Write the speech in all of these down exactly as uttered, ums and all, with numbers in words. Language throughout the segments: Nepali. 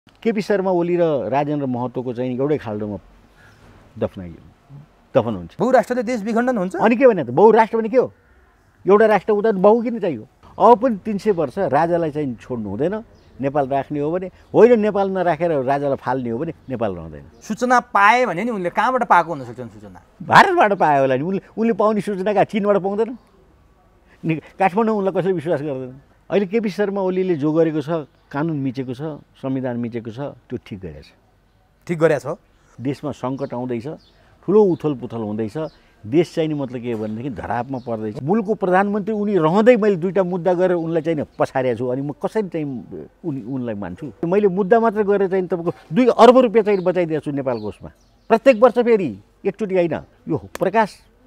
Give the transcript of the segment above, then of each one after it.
केपी शर्मा ओली र राजेन्द्र महतोको चाहिँ एउटै खाल्डोमा दफनाइयो दफन हुन्छ। बहुराष्ट्रले देश विखण्डन हुन्छ अनि के भने त बहुराष्ट्र भने के हो? एउटा राष्ट्र उता बहु किन चाहियो? अब पनि तीन सय वर्ष राजालाई चाहिँ छोड्नु हुँदैन। नेपाल राख्ने हो भने होइन, नेपाल नराखेर राजालाई फाल्ने हो भने नेपाल रहँदैन। सूचना पाए भने नि उनले कहाँबाट पाएको हुन सक्छन्? सूचना भारतबाट पायो होला नि। उनले उनले पाउने सूचना कहाँ चीनबाट पाउँदैन? नि काठमाडौँ उनलाई कसैले विश्वास गर्दैन। अहिले केपी शर्मा ओलीले जो गरेको छ, कानुन मिचेको छ, संविधान मिचेको छ, त्यो ठिक गरेछ। ठिक गरेछ। देशमा सङ्कट आउँदैछ, ठुलो उथल पुथल हुँदैछ, देश चाहिँ नि मतलब के भनेदेखि धरापमा पर्दैछ। मुलुकको प्रधानमन्त्री उनी रहँदै मैले दुईवटा मुद्दा गरेर उनलाई चाहिँ पछारेको छु, अनि म कसरी चाहिँ उनी उनलाई मान्छु? मैले मुद्दा मात्र गरेर चाहिँ तपाईँको दुई अर्ब रुपियाँ चाहिँ बचाइदिएको छु नेपालको उसमा प्रत्येक वर्ष। फेरि एकचोटि होइन, यो प्रकाश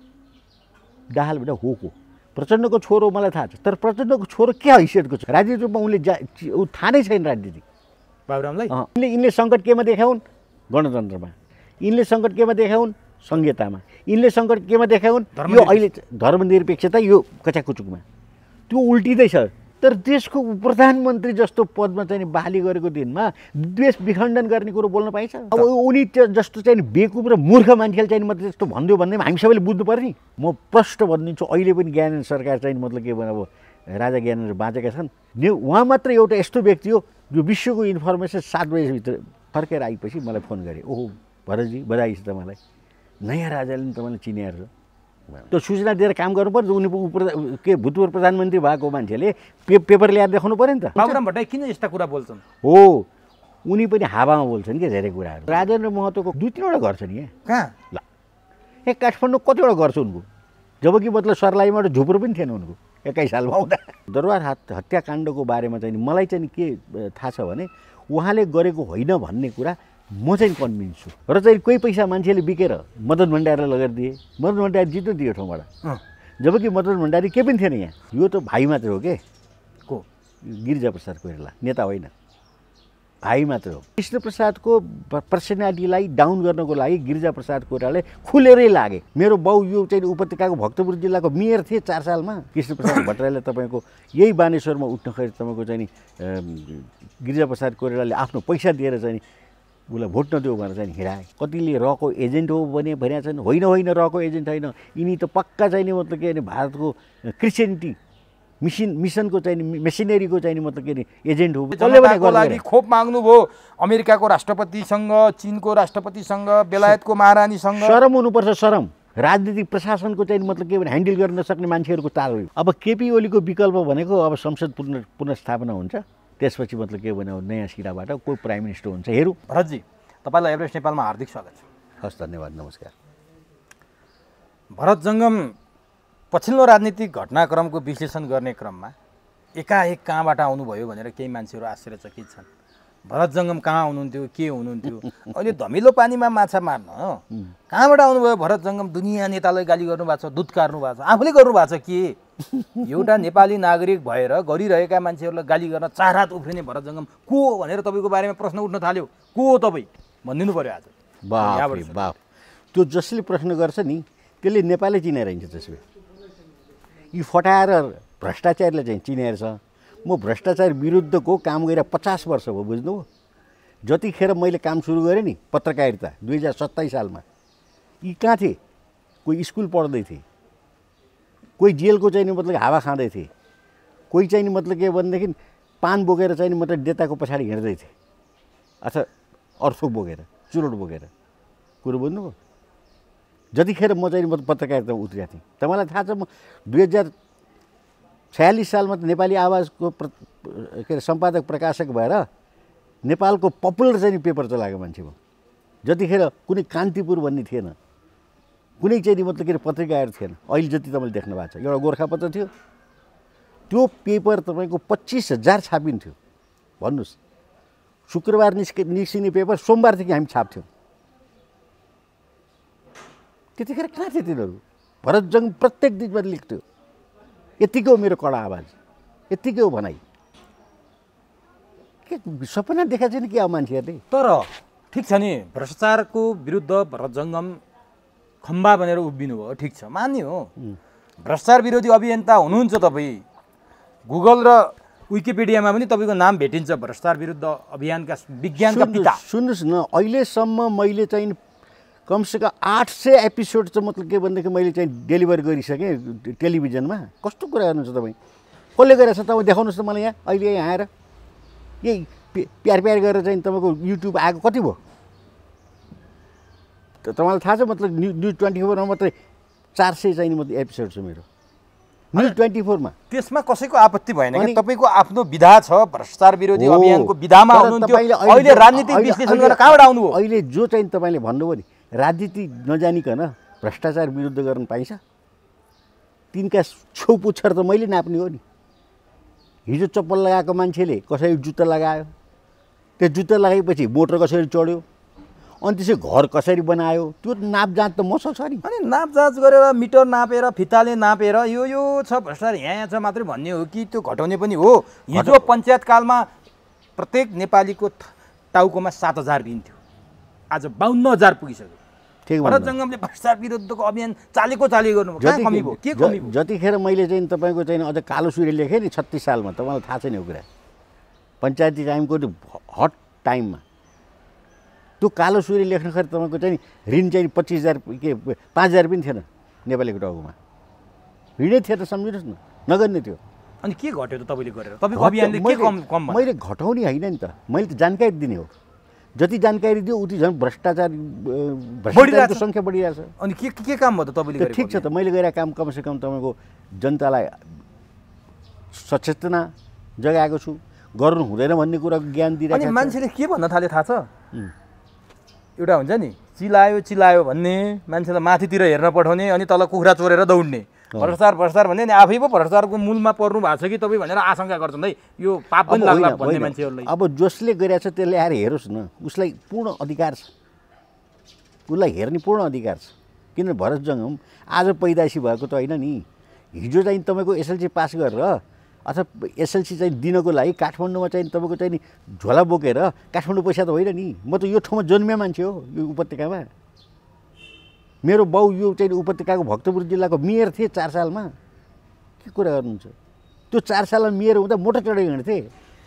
दाहाल बेटा हो को प्रचण्डको छोरो मलाई थाहा छ, तर प्रचण्डको छोरो के हैसियतको छ? राजनीतिक रूपमा उनले जा थाहा नै छैन राजनीति। बाबुरामलाई यिनले यिनले सङ्कट केमा देखाउन्? गणतन्त्रमा। यिनले सङ्कट केमा देखाउन्? संहितामा। यिनले सङ्कट केमा देखाउन्? यो अहिले धर्मनिरपेक्षता यो कचाकुचुकमा। त्यो उल्टिँदैछ। तर देशको प्रधानमन्त्री जस्तो पदमा चाहिँ बहाली गरेको दिनमा देश विखण्डन गर्ने कुरो बोल्न पाइन्छ? अब उनी त्यो जस्तो चाहिँ बेकुब र मूर्ख मान्छेले चाहिँ मात्रै त्यस्तो भनिदियो भन्दैमा हामी सबैले बुझ्नु पर्ने। म प्रष्ट भनिदिन्छु, अहिले पनि ज्ञानेन्द्र सरकार चाहिँ मतलब के भने अब राजा ज्ञानेन्द्र बाँचेका छन्। उहाँ मात्र एउटा यस्तो व्यक्ति हो जो विश्वको इन्फर्मेसन सात बजीभित्र फर्केर आएपछि मलाई फोन गरे, ओहो भरतजी बधाई छ तपाईँलाई, नयाँ राजाले पनि तपाईँलाई चिनेर छ। त्यो सूचना दिएर काम गर्नुपर्छ। उनी के भूतपूर्व प्रधानमन्त्री भएको मान्छेले पे पेपर ल्याएर देखाउनु पऱ्यो नि त। बाबुराम भट्टराई किन यस्ता कुरा बोल्छन्? हो, उनी पनि हावामा बोल्छन् कि धेरै कुराहरू। राजेन्द्र महतोको दुई तिनवटा घर छ नि यहाँ। कहाँ? ल ए काठमाडौँ कतिवटा घर छ उनको? जबकि मतलब सर्लाहीबाट झुप्रो पनि थिएन उनको एक्काइस सालमा आउँदा। दरबार हत्याकाण्डको बारेमा चाहिँ मलाई चाहिँ के थाहा छ भने उहाँले गरेको होइन भन्ने कुरा म चाहिँ कन्भिन्स छु। र चाहिँ कोही पैसा मान्छेले बिकेर मदन भण्डारीलाई लगेर दिए, मदन भण्डारी जित्नु दियो ठाउँबाट। जबकि मदन भण्डारी केही पनि थिएन यहाँ। यो त भाइ मात्र हो के को? गिरिजा प्रसाद कोइराला, नेता होइन, भाइ मात्र हो। कृष्ण प्रसादको पर्सनालिटीलाई डाउन गर्नको लागि गिरिजा प्रसाद कोइरालाले खुलेरै लागे। मेरो बाउ यो चाहिँ उपत्यकाको भक्तपुर जिल्लाको मेयर थिए चार सालमा। कृष्ण प्रसाद भट्टराईले तपाईँको यही बानेश्वरमा उठ्नखेरि तपाईँको चाहिँ गिरिजा प्रसाद कोइरालाले आफ्नो पैसा दिएर चाहिँ उसलाई भोट नदियो भनेर चाहिँ हिँडाए। कतिले रको एजेन्ट हो भने भनिरहेको छन्, होइन होइन रको एजेन्ट होइन, यिनी त पक्का चाहिँ मतलब के अरे भारतको क्रिस्चियनिटी मिसन मिसनको चाहिँ मेसिनेरीको चाहिँ मतलब के अरे एजेन्ट हो। जनताको लागि खोप माग्नुभयो अमेरिकाको राष्ट्रपतिसँग, चीनको राष्ट्रपतिसँग, बेलायतको महारानीसँग। शरम हुनुपर्छ, शरम। राजनीतिक प्रशासनको चाहिँ मतलब के भने ह्यान्डल गर्न नसक्ने मान्छेहरूको ताल हो। अब केपी ओलीको विकल्प भनेको अब संसद पुनः पुनर्स्थापना हुन्छ, त्यसपछि मतलब के भने नयाँ सिराबाट कोही प्राइम मिनिस्टर हुन्छ। हेरौँ। भरतजी, तपाईँलाई एभरेस्ट नेपालमा हार्दिक स्वागत छ। हस्, धन्यवाद, नमस्कार। भरत जङ्गम पछिल्लो राजनीतिक घटनाक्रमको विश्लेषण गर्ने क्रममा एकाएक कहाँबाट आउनुभयो भनेर केही मान्छेहरू आश्चर्यचकित छन्। भरत जङ्गम कहाँ हुनुहुन्थ्यो, के हुनुहुन्थ्यो? अहिले धमिलो पानीमा माछा मार्न कहाँबाट आउनुभयो भरत जङ्गम? दुनियाँ नेतालाई गाली गर्नुभएको छ, दुध कार्नु भएको छ, आफूले गर्नुभएको छ के? एउटा नेपाली नागरिक भएर गरिरहेका मान्छेहरूलाई गाली गर्न चारहात उफ्रिने भरत जङ्गम को भनेर तपाईँको बारेमा प्रश्न उठ्न थाल्यो। को हो तपाईँ भनिदिनु पऱ्यो आज। बाफ बाफ, त्यो जसले प्रश्न गर्छ नि त्यसले नेपालै चिनेर हिँड्छ। त्यसो यी फटाएर भ्रष्टाचारले चाहिँ चिनेर छ। म भ्रष्टाचार विरुद्धको काम गरेर पचास वर्ष भयो, बुझ्नुभयो? जतिखेर मैले काम सुरु गरेँ नि पत्रकारिता दुई हजार सत्ताइस सालमा, यी कहाँ थिए? कोही स्कुल पढ्दै थिए, कोही जेलको चाहिँ मतलब हावा खाँदै थिए, कोही चाहिँ मतलब के भनेदेखि पान बोकेर चाहिँ मतलब नेताको पछाडि हिँड्दै थिए, अथवा अर्थो बोकेर, चुरोट बोकेर। कुरो बुझ्नुभयो? जतिखेर म चाहिँ म पत्रकारितामा उत्रिएको थिएँ, तपाईँलाई थाहा छ म दुई हजार छयालिस सालमा त नेपाली आवाजको प्र के अरे सम्पादक प्रकाशक भएर नेपालको पपुलर चाहिँ पेपर चलाएको मान्छे हो। जतिखेर कुनै कान्तिपुर भन्ने थिएन, कुनै चाहिँ मतलब के अरे पत्रिकाहरू थिएन। अहिले जति तपाईँले देख्नु भएको छ, एउटा गोर्खापत्र थियो, त्यो पेपर तपाईँको पच्चिस हजार छापिन्थ्यो। भन्नुहोस्, शुक्रबार निस्के निस्किने पेपर सोमबारदेखि हामी छाप्थ्यौँ। त्यतिखेर कहाँ थियो तिनीहरू? भरत जङ्ग प्रत्येक दिनमा लेख्थ्यो। यतिकै हो मेरो कडा आवाज, यतिकै हो भनाइ। के सपना देखाएको छैन कि अब मान्छेहरूले? तर ठिक छ नि, भ्रष्टाचारको विरुद्ध भरत जङ्गम खम्बा बनेर उभिनु भयो, ठिक छ, मान्ने हो। भ्रष्टाचार विरोधी अभियन्ता हुनुहुन्छ तपाईँ। गुगल र विकिपिडियामा पनि तपाईँको नाम भेटिन्छ भ्रष्टाचार विरुद्ध अभियानका विज्ञानका पिता। सुन्नुहोस् न, अहिलेसम्म मैले चाहिँ कमसेकम आठ सय एपिसोड चाहिँ मतलब के भनेदेखि मैले चाहिँ डेलिभर गरिसकेँ टेलिभिजनमा। कस्तो कुरा गर्नुहुन्छ तपाईँ? कसले गरेछ तपाईँ देखाउनुहोस् त मलाई यहाँ अहिले यहाँ आएर। यही प्यार प्यार गरेर चाहिँ तपाईँको युट्युब आएको कति भयो त तपाईँलाई थाहा छ? मतलब न्यु न्युज ट्वेन्टी फोरमा मात्रै चार सय चाहिँ मतलब एपिसोड छ मेरो न्युज ट्वेन्टी फोरमा। त्यसमा कसैको आपत्ति भएन कि तपाईँको आफ्नो विधा छ भ्रष्टाचार विरोधी अभियानको विधामा हुनुहुन्थ्यो, अहिले राजनीतिक विश्लेषण गरेर कहाँबाट आउनुभयो? अहिले जो चाहिँ तपाईँले भन्नुभयो नि राजनीति नजानिकन भ्रष्टाचार विरुद्ध गर्न पाइन्छ? तिनका छेउ पुच्छर त मैले नाप्ने हो नि। हिजो चप्पल लगाएको मान्छेले कसरी जुत्ता लगायो, त्यो जुत्ता लगाएपछि मोटर कसरी चढ्यो, अनि त्यसै घर कसरी बनायो, त्यो नाप जाँच त मसँग छ नि। अनि नाप जाँच गरेर मिटर नापेर फिताले नापेर यो यो छ भ्रष्टाचार यहाँ यहाँ छ मात्रै भन्ने हो कि त्यो घटाउने पनि हो? हिजो पञ्चायतकालमा प्रत्येक नेपालीको टाउकोमा सात हजार दिन्थ्यो, आज बाहन्न हजार पुगिसक्यो। ठिक भरत जङ्गमले भ्रष्टाचार विरुद्धको अभियान चालेको चाले गर्नु कहाँ कमी भयो? के कमी भयो? जतिखेर मैले चाहिँ तपाईँको चाहिँ अझ कालो सूर्य लेखेँ नि छत्तिस सालमा, तपाईँलाई थाहा छैन यो कुरा, पञ्चायती टाइमको त्यो हट टाइममा त्यो कालो सूर्य लेख्दाखेरि तपाईँको चाहिँ ऋण चाहिँ पच्चिस हजार के पाँच हजार पनि थिएन नेपालीको टाउकोमा, ऋणै थिएन, सम्झिनुहोस् न, नगर्ने थियो। अनि के घट्यो त तपाईँले गरेर? तपाईँको अभियानले के कम कम? मैले घटाउने होइन नि त, मैले त जानकारी दिने हो। जति जानकारी दियो उति झन् भ्रष्टाचार भ्रष्टाचारको सङ्ख्या बढिरहेछ। अनि के के काम भयो त तपाईँले? ठिक छ त, मैले गरेर काम कमसेकम तपाईँको जनतालाई सचेतना जगाएको छु, गर्नु हुँदैन भन्ने कुरा ज्ञान दिइरहेको। अनि मान्छेले के भन्न थाले थाहा छ? एउटा हुन्छ नि चिलायो चिलायो भन्ने, मान्छेलाई माथितिर हेर्न पठाउने, अनि तल कुखुरा चोरेर दौड्ने। भ्रष्टाचार भ्रष्टाचार भन्ने नि आफै पो भ्रष्टाचारको मूलमा पर्नु भएको छ कि तपाईँ भनेर आशंका गर्छन् है, यो पाप पनि लाग्ला भन्ने मान्छेहरूलाई। अब जसले गरेछ त्यसले आएर हेरोस् न, उसलाई पूर्ण अधिकार छ, उसलाई हेर्ने पूर्ण अधिकार छ। किन भरत जङ्गम आज पैदाइसी भएको त होइन नि, हिजो चाहिँ तपाईँको एसएलसी पास गरेर अथवा एसएलसी चाहिँ दिनको लागि काठमाडौँमा चाहिँ तपाईँको चाहिँ नि झोला बोकेर काठमाडौँ पैसा त होइन नि, म त यो ठाउँमा जन्मिया मान्छे हो, यो उपत्यकामा। मेरो बाउ यो चाहिँ उपत्यकाको भक्तपुर जिल्लाको मेयर थिए चार सालमा। के कुरा गर्नुहुन्छ? त्यो चार सालमा मेयर हुँदा मोटर चढेर हिँड्थे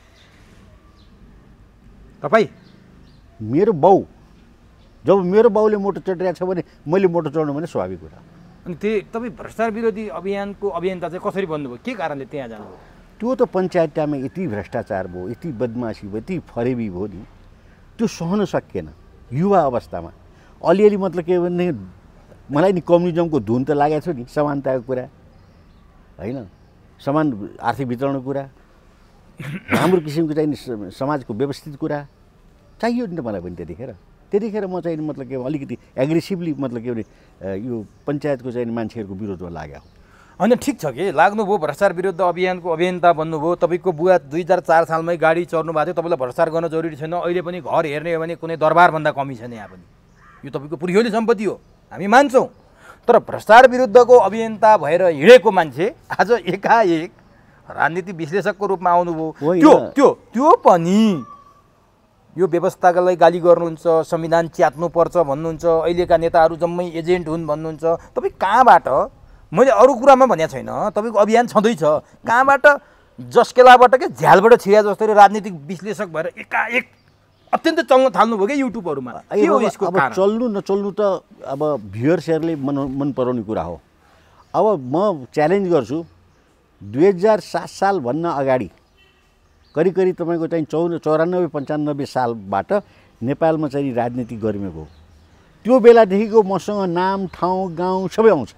तपाईँ? मेरो बाउ, जब मेरो बाउले मोटर चढिरहेको छ भने मैले मोटर चढ्नु भने स्वाभाविक कुरा। अनि त्यही तपाईँ भ्रष्टाचार विरोधी अभियानको अभियन्ता चाहिँ कसरी बन्नुभयो? के कारणले त्यहाँ जानुभयो? त्यो त पञ्चायत टाइममा यति भ्रष्टाचार भयो, यति बदमासी भयो, यति फरेबी भयो नि, त्यो सहन सकिएन युवा अवस्थामा। अलिअलि मतलब के भने मलाई नि कम्युनिजमको धुन त लागेको छ नि, समानताको कुरा होइन, समान आर्थिक वितरणको कुरा, राम्रो किसिमको चाहिँ समाजको व्यवस्थित कुरा चाहियो नि त मलाई पनि। त्यतिखेर त्यतिखेर म चाहिँ मतलब के अलिकति एग्रेसिभली मतलब के भने यो पञ्चायतको चाहिँ मान्छेहरूको विरोधमा लाग्यो। होइन ठिक छ कि लाग्नुभयो, भ्रष्टाचार विरुद्ध अभियानको अभियन्ता बन्नुभयो, तपाईँको बुवा दुई हजार चार सालमै गाडी चढ्नु भएको थियो, तपाईँलाई भ्रष्टाचार गर्न जरुरी छैन, अहिले पनि घर हेर्ने हो भने कुनै दरबारभन्दा कमी छैन यहाँ पनि, यो तपाईँको पुर्ख्यौली सम्पत्ति हो, हामी मान्छौँ। तर भ्रष्टाचार विरुद्धको अभियन्ता भएर हिँडेको मान्छे आज एकाएक राजनीति विश्लेषकको रूपमा आउनुभयो, त्यो त्यो त्यो पनि यो व्यवस्थालाई गाली गर्नुहुन्छ, संविधान च्यात्नुपर्छ भन्नुहुन्छ, अहिलेका नेताहरू जम्मै एजेन्ट हुन् भन्नुहुन्छ। तपाईँ कहाँबाट, मैले अरू कुरामा भनेको छैन, तपाईँको अभियान छँदैछ, कहाँबाट जस्केलाबाट के झ्यालबाट छिरा जस्तै राजनीतिक विश्लेषक भएर एकाएक अत्यन्त चल्न थाल्नुभयो क्या युट्युबहरूमा? के हो यसको कारण? चल्नु नचल्नु त अब भ्युअर्सहरूले मन मन पराउने कुरा हो। अब म च्यालेन्ज गर्छु, दुई हजार सात सालभन्दा अगाडि करिब करिब तपाईँको चाहिँ चौ चौरानब्बे पन्चानब्बे सालबाट नेपालमा चाहिँ राजनीति गरिएको हो। त्यो बेलादेखिको मसँग नाम ठाउँ गाउँ सबै आउँछ।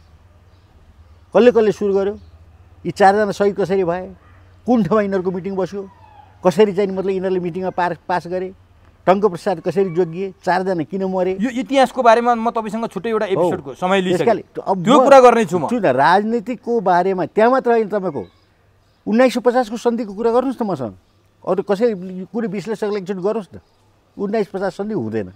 कसले कसले सुरु गर्यो, यी चारजना सहिद कसरी भए, कुन ठाउँमा यिनीहरूको मिटिङ बस्यो, कसरी चाहिँ मतलब यिनीहरूले मिटिङमा पार पास गरे, टङ्कप्रसाद कसरी जोगिए, चारजना किन मरे, यो इतिहासको बारेमा म तपाईँसँग छुट्टै एउटा एपिसोडको समय लिइसकेँ, त्यो कुरा गर्नेछु म। सुन, राजनीतिको बारेमा त्यहाँ मात्र होइन, तपाईँको उन्नाइस सौ पचासको सन्धिको कुरा गर्नुहोस् न मसँग, अरू कसै कुनै विश्लेषकले एकचोटि गर्नुहोस् न। उन्नाइस पचास सन्धि हुँदैन,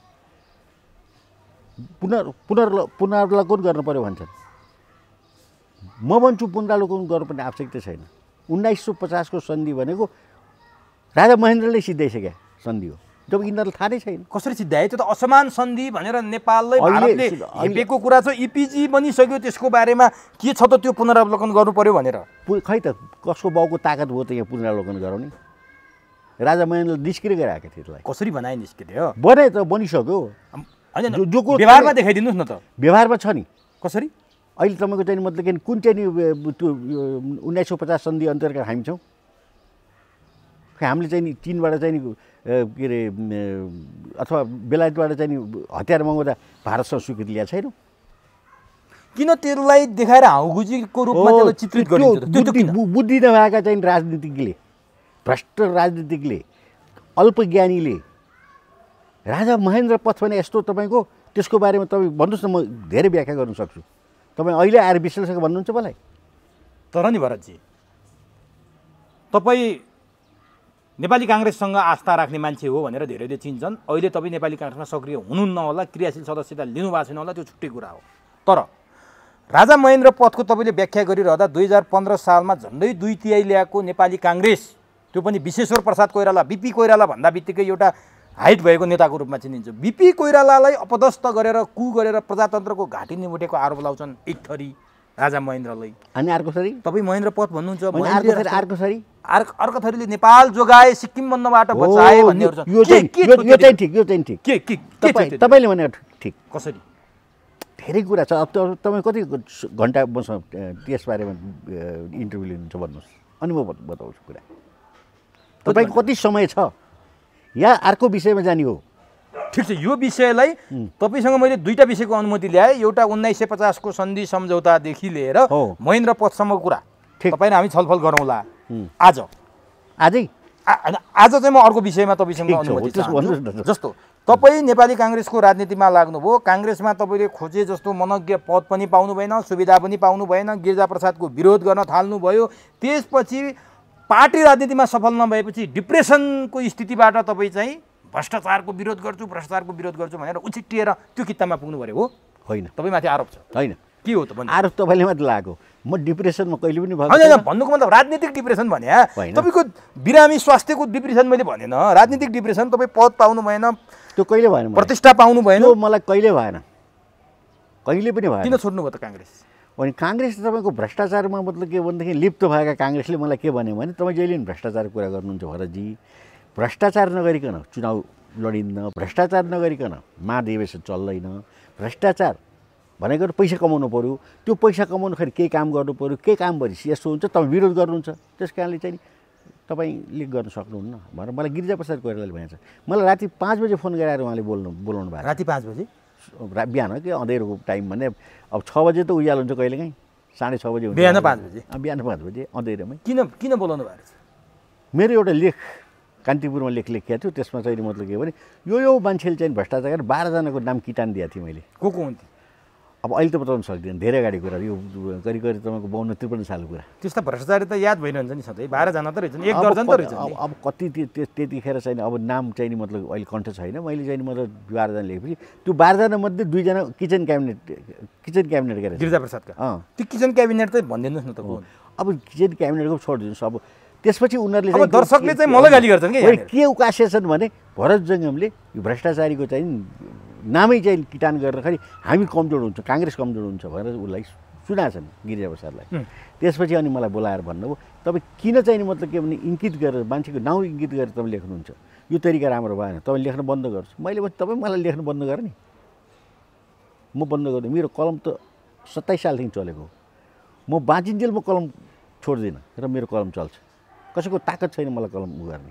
पुनर् पुनर् पुनरावलोकन गर्नु पऱ्यो भन्छन्। म भन्छु पुनरावलोकन गर्नुपर्ने आवश्यकता छैन। उन्नाइस सौ पचासको सन्धि भनेको राजा महेन्द्रले सिद्धाइसक्यो सन्धि हो, जब यिनीहरूलाई थाहा नै छैन कसरी सिद्धाए? त्यो त असमान सन्धि भनेर नेपाललाई भारतले हेपेको कुरा छ। इपिजी बनिसक्यो, त्यसको बारेमा के छ त त्यो पुनरावलोकन गर्नु पर्यो भनेर। खै त कसको बाउको ताकत भयो त यहाँ पुनरावलोकन गराउने? राजा महेन्द्रले निस्किएर गइरहेको थियो त्यसलाई। कसरी बनाए निस्कियो? बनाए त बनिसक्यो। होइन जो व्यवहारमा देखाइदिनुहोस् न त। व्यवहारमा छ नि। कसरी? अहिले तपाईँको चाहिँ मतलब के कुन चाहिँ नि त्यो उन्नाइस सौ पचास सन्धि अन्तर्गत हामी छौँ। खै हामीले चाहिँ नि चीनबाट चाहिँ नि के अरे अथवा बेलायतबाट चाहिँ नि हतियार मगाउँदा भारतसँग स्वीकृति ल्याएको छैनौँ। किन त्यसलाई देखाएर हाउगुजीको रूपमा त्यसलाई चित्रित गरिन्छ? बुद्धि नभएका चाहिँ राजनीतिज्ञले, भ्रष्ट राजनीतिज्ञले, अल्पज्ञानीले राजा महेन्द्र पथ भने यस्तो तपाईँको त्यसको बारेमा तपाईँ भन्नुहोस् न, म धेरै व्याख्या गर्न सक्छु। तपाईँ अहिले आएर विश्लेषक भन्नुहुन्छ मलाई। तर नि भरतजी, तपाईँ नेपाली काङ्ग्रेससँग आस्था राख्ने मान्छे हो भनेर धेरैले चिन्छन्। अहिले तपाईँ नेपाली काङ्ग्रेसमा सक्रिय हुनुहुन्न होला, क्रियाशील सदस्यता लिनुभएको छैन होला, त्यो छुट्टै कुरा हो। तर राजा महेन्द्र पथको तपाईँले व्याख्या गरिरहँदा दुई हजार पन्ध्र सालमा झन्डै दुई तिहाई ल्याएको नेपाली काङ्ग्रेस, त्यो पनि विश्वेश्वर प्रसाद कोइराला, बिपी कोइराला भन्दा बित्तिकै एउटा हाइट भएको नेताको रूपमा चिनिन्छ। बिपी कोइरालालाई अपदस्थ गरेर कु गरेर प्रजातन्त्रको घाँटी निमुटेको आरोप लाउँछन् एक थरी राजा महेन्द्रलाई। अनि अर्को थरी तपाईँ महेन्द्र पथ भन्नुहुन्छ, अर्को थरी अर्को अर्को थरीले नेपाल जोगाए, सिक्किम बन्नबाट बचाए भन्नेहरू छन्। यो चाहिँ यो चाहिँ ठिक, यो चाहिँ ठिक। के के तपाईँले भने ठिक। कसरी? धेरै कुरा छ। अब तपाईँ कति घन्टा मसँग त्यसबारेमा इन्टरभ्यू लिनुहुन्छ भन्नुहोस्, अनि म बताउँछु कुरा। तपाईँको कति समय छ या अर्को विषयमा जाने हो? ठिक छ, यो विषयलाई तपाईँसँग मैले दुईवटा विषयको अनुमति ल्याएँ। एउटा उन्नाइस सय पचासको सन्धि सम्झौतादेखि लिएर महेन्द्र पथसम्मको कुरा तपाईँ र हामी छलफल गरौँला आज। आजै आज चाहिँ म अर्को विषयमा तपाईँसँग अनुमति चाहन्छु। जस्तो तपाईँ नेपाली काङ्ग्रेसको राजनीतिमा लाग्नुभयो, काङ्ग्रेसमा तपाईँले खोजे जस्तो मनज्ञ पद पनि पाउनु भएन, सुविधा पनि पाउनु भएन, गिरिजाप्रसादको विरोध गर्न थाल्नुभयो। त्यसपछि पार्टी राजनीतिमा सफल नभएपछि डिप्रेसनको स्थितिबाट तपाईँ चाहिँ भ्रष्टाचारको विरोध गर्छु भ्रष्टाचारको विरोध गर्छु भनेर उछिट्टिएर त्यो किताबमा पुग्नु पऱ्यो हो? होइन, तपाईँमाथि आरोप छ। होइन, के हो त भन्नु? आरोप तपाईँले मात्र लागेको, म डिप्रेसनमा कहिले पनि भएको होइन। भन्नुको मतलब राजनीतिक डिप्रेसन भने तपाईँको बिरामी स्वास्थ्यको डिप्रेसन मैले भनेन, राजनीतिक डिप्रेसन। तपाईँ पद पाउनु भएन, त्यो कहिले भएन, प्रतिष्ठा पाउनु भएन, मलाई कहिले भएन, कहिले पनि भएन। किन छोड्नु भयो त काङ्ग्रेस? अनि काङ्ग्रेस तपाईँको भ्रष्टाचारमा मतलब के भनेदेखि लिप्त भएका काङ्ग्रेसले मलाई के भन्यो भने तपाईँ जहिले पनि भ्रष्टाचारको कुरा गर्नुहुन्छ भरतजी, भ्रष्टाचार नगरिकन चुनाव लडिन्न, भ्रष्टाचार नगरिकन महाधिवेशन चल्दैन, भ्रष्टाचार भनेको पैसा कमाउनु पऱ्यो, त्यो पैसा कमाउनुखेरि केही काम गर्नु पऱ्यो, केही काम भएपछि यस्तो हुन्छ तपाईँ विरोध गर्नुहुन्छ, त्यस कारणले चाहिँ तपाईँले गर्न सक्नुहुन्न भनेर मलाई गिरिजाप्रसाद कोइरालाले भनेको छ। मलाई राति पाँच बजे फोन गरेर उहाँले बोल्नु बोलाउनु भएको। राति पाँच बजे बिहान कि अँधेरोको टाइम भने अब छ बजे त उज्यालो हुन्छ कहिलेकाहीँ, साढे छ बजे हुन्छ, बिहान पाँच बजे बिहान पाँच बजे अँधेरोमै। किन किन बोलाउनु भएको छ? मेरो एउटा लेख कान्तिपुरमा लेख लेखेको छु, त्यसमा चाहिँ मतलब के भने यो यो मान्छेले चाहिँ भ्रष्टाचार बाह्रजनाको नाम किटान दिएको थियो मैले। को को हुन्थ्यो? अब अहिले त बताउनु सक्दिनँ, धेरै अगाडि कुरा, यो करिब करिब तपाईँको बाउन्न त्रिपन्न सालको कुरा। त्यस्ता भ्रष्टाचारी त याद भइरहन्छ नि सधैँ, बाह्रजना त रहेछन्, एक दर्जन त रहेछन्। अब अब कति त्यतिखेर चाहिँ अब नाम चाहिँ नि मतलब अहिले कन्ठ छैन, मैले चाहिँ मतलब बाह्रजना लेखेपछि त्यो बाह्रजना मध्ये दुईजना किचन क्याबिनेट किचन क्याबिनेट गरेर गिरिजाप्रसादका। त्यो किचन क्याबिनेट चाहिँ भनिदिनुहोस् न त। अब किचन क्याबिनेटको छोडिदिनुहोस्। अब त्यसपछि उनीहरूले अब दर्शकले चाहिँ मलाई गाली गर्छन् कि के उकासेछन् भने भरत जङ्गमले यो भ्रष्टाचारीको चाहिँ नामै चाहिँ किटान गर्दाखेरि हामी कमजोर हुन्छ, काङ्ग्रेस कमजोर हुन्छ भनेर उसलाई सुनाएछन् गिरिजाप्रसादलाई। त्यसपछि अनि मलाई बोलाएर भन्नुभयो तपाईँ किन चाहिँ मतलब के भने इङ्कित गरेर मान्छेको नाउँ इङ्कित गरेर तपाईँ लेख्नुहुन्छ, यो तरिका राम्रो भएन, तपाईँ लेख्न बन्द गर्छु। मैले भने तपाईँ मलाई लेख्न बन्द गर नि, म बन्द गर्छु। मेरो कलम त सत्ताइस सालदेखि चलेको हो, म बाँचिन्जेल म कलम छोड्दिनँ र मेरो कलम चल्छ, कसैको ताकत छैन मलाई कलम उ गर्ने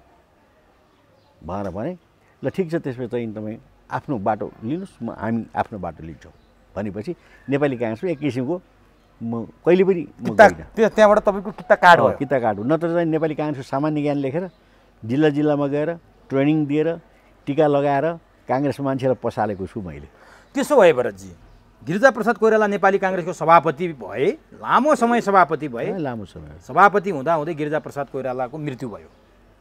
भनेर भने। ल ठिक छ, त्यसपछि चाहिँ तपाईँ आफ्नो बाटो लिनुहोस्, म हामी आफ्नो बाटो लिन्छौँ भनेपछि नेपाली काङ्ग्रेसमा एक किसिमको म कहिले पनि म गइनँ। त्यहाँबाट तपाईँको किता कार्ड हो? किता कार्ड हो। नत्र चाहिँ नेपाली काङ्ग्रेसको सामान्य ज्ञान लेखेर जिल्ला जिल्लामा गएर ट्रेनिङ दिएर टिका लगाएर काङ्ग्रेसमा मान्छेलाई पसालेको छु मैले। त्यसो भए भरतजी, गिरिजाप्रसाद कोइराला नेपाली काङ्ग्रेसको सभापति भए, लामो समय सभापति भए, लामो समय सभापति हुँदा हुँदै गिरिजाप्रसाद कोइरालाको मृत्यु भयो।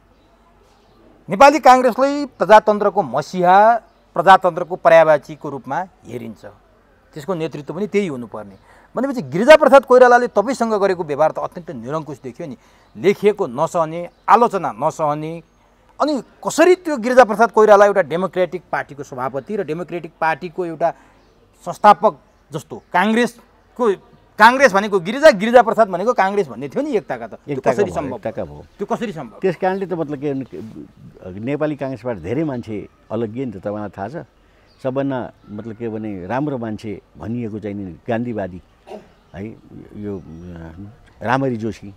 नेपाली काङ्ग्रेसलाई प्रजातन्त्रको मसिहा, प्रजातन्त्रको पर्यावाचीको रूपमा हेरिन्छ, त्यसको नेतृत्व पनि त्यही हुनुपर्ने भनेपछि गिरिजाप्रसाद कोइरालाले तपाईँसँग गरेको व्यवहार त अत्यन्त निरङ्कुश देखियो नि। लेखिएको नसहने, आलोचना नसहने, अनि कसरी त्यो गिरिजाप्रसाद कोइराला एउटा डेमोक्रेटिक पार्टीको सभापति र डेमोक्रेटिक पार्टीको एउटा संस्थापक जस्तो काङ्ग्रेसको काङ्ग्रेस भनेको गिरिजा गिरिजाप्रसाद भनेको काङ्ग्रेस भन्ने थियो नि एकताका त कसरी सम्भव भयो त्यो कसरी सम्भव त्यस कारणले त मतलब के नेपाली काङ्ग्रेसबाट धेरै मान्छे अलग्गिए नि त तपाईँलाई थाहा छ सबभन्दा मतलब के भने राम्रो मान्छे भनिएको चाहिँ नि गान्धीवादी है यो रामहरी जोशी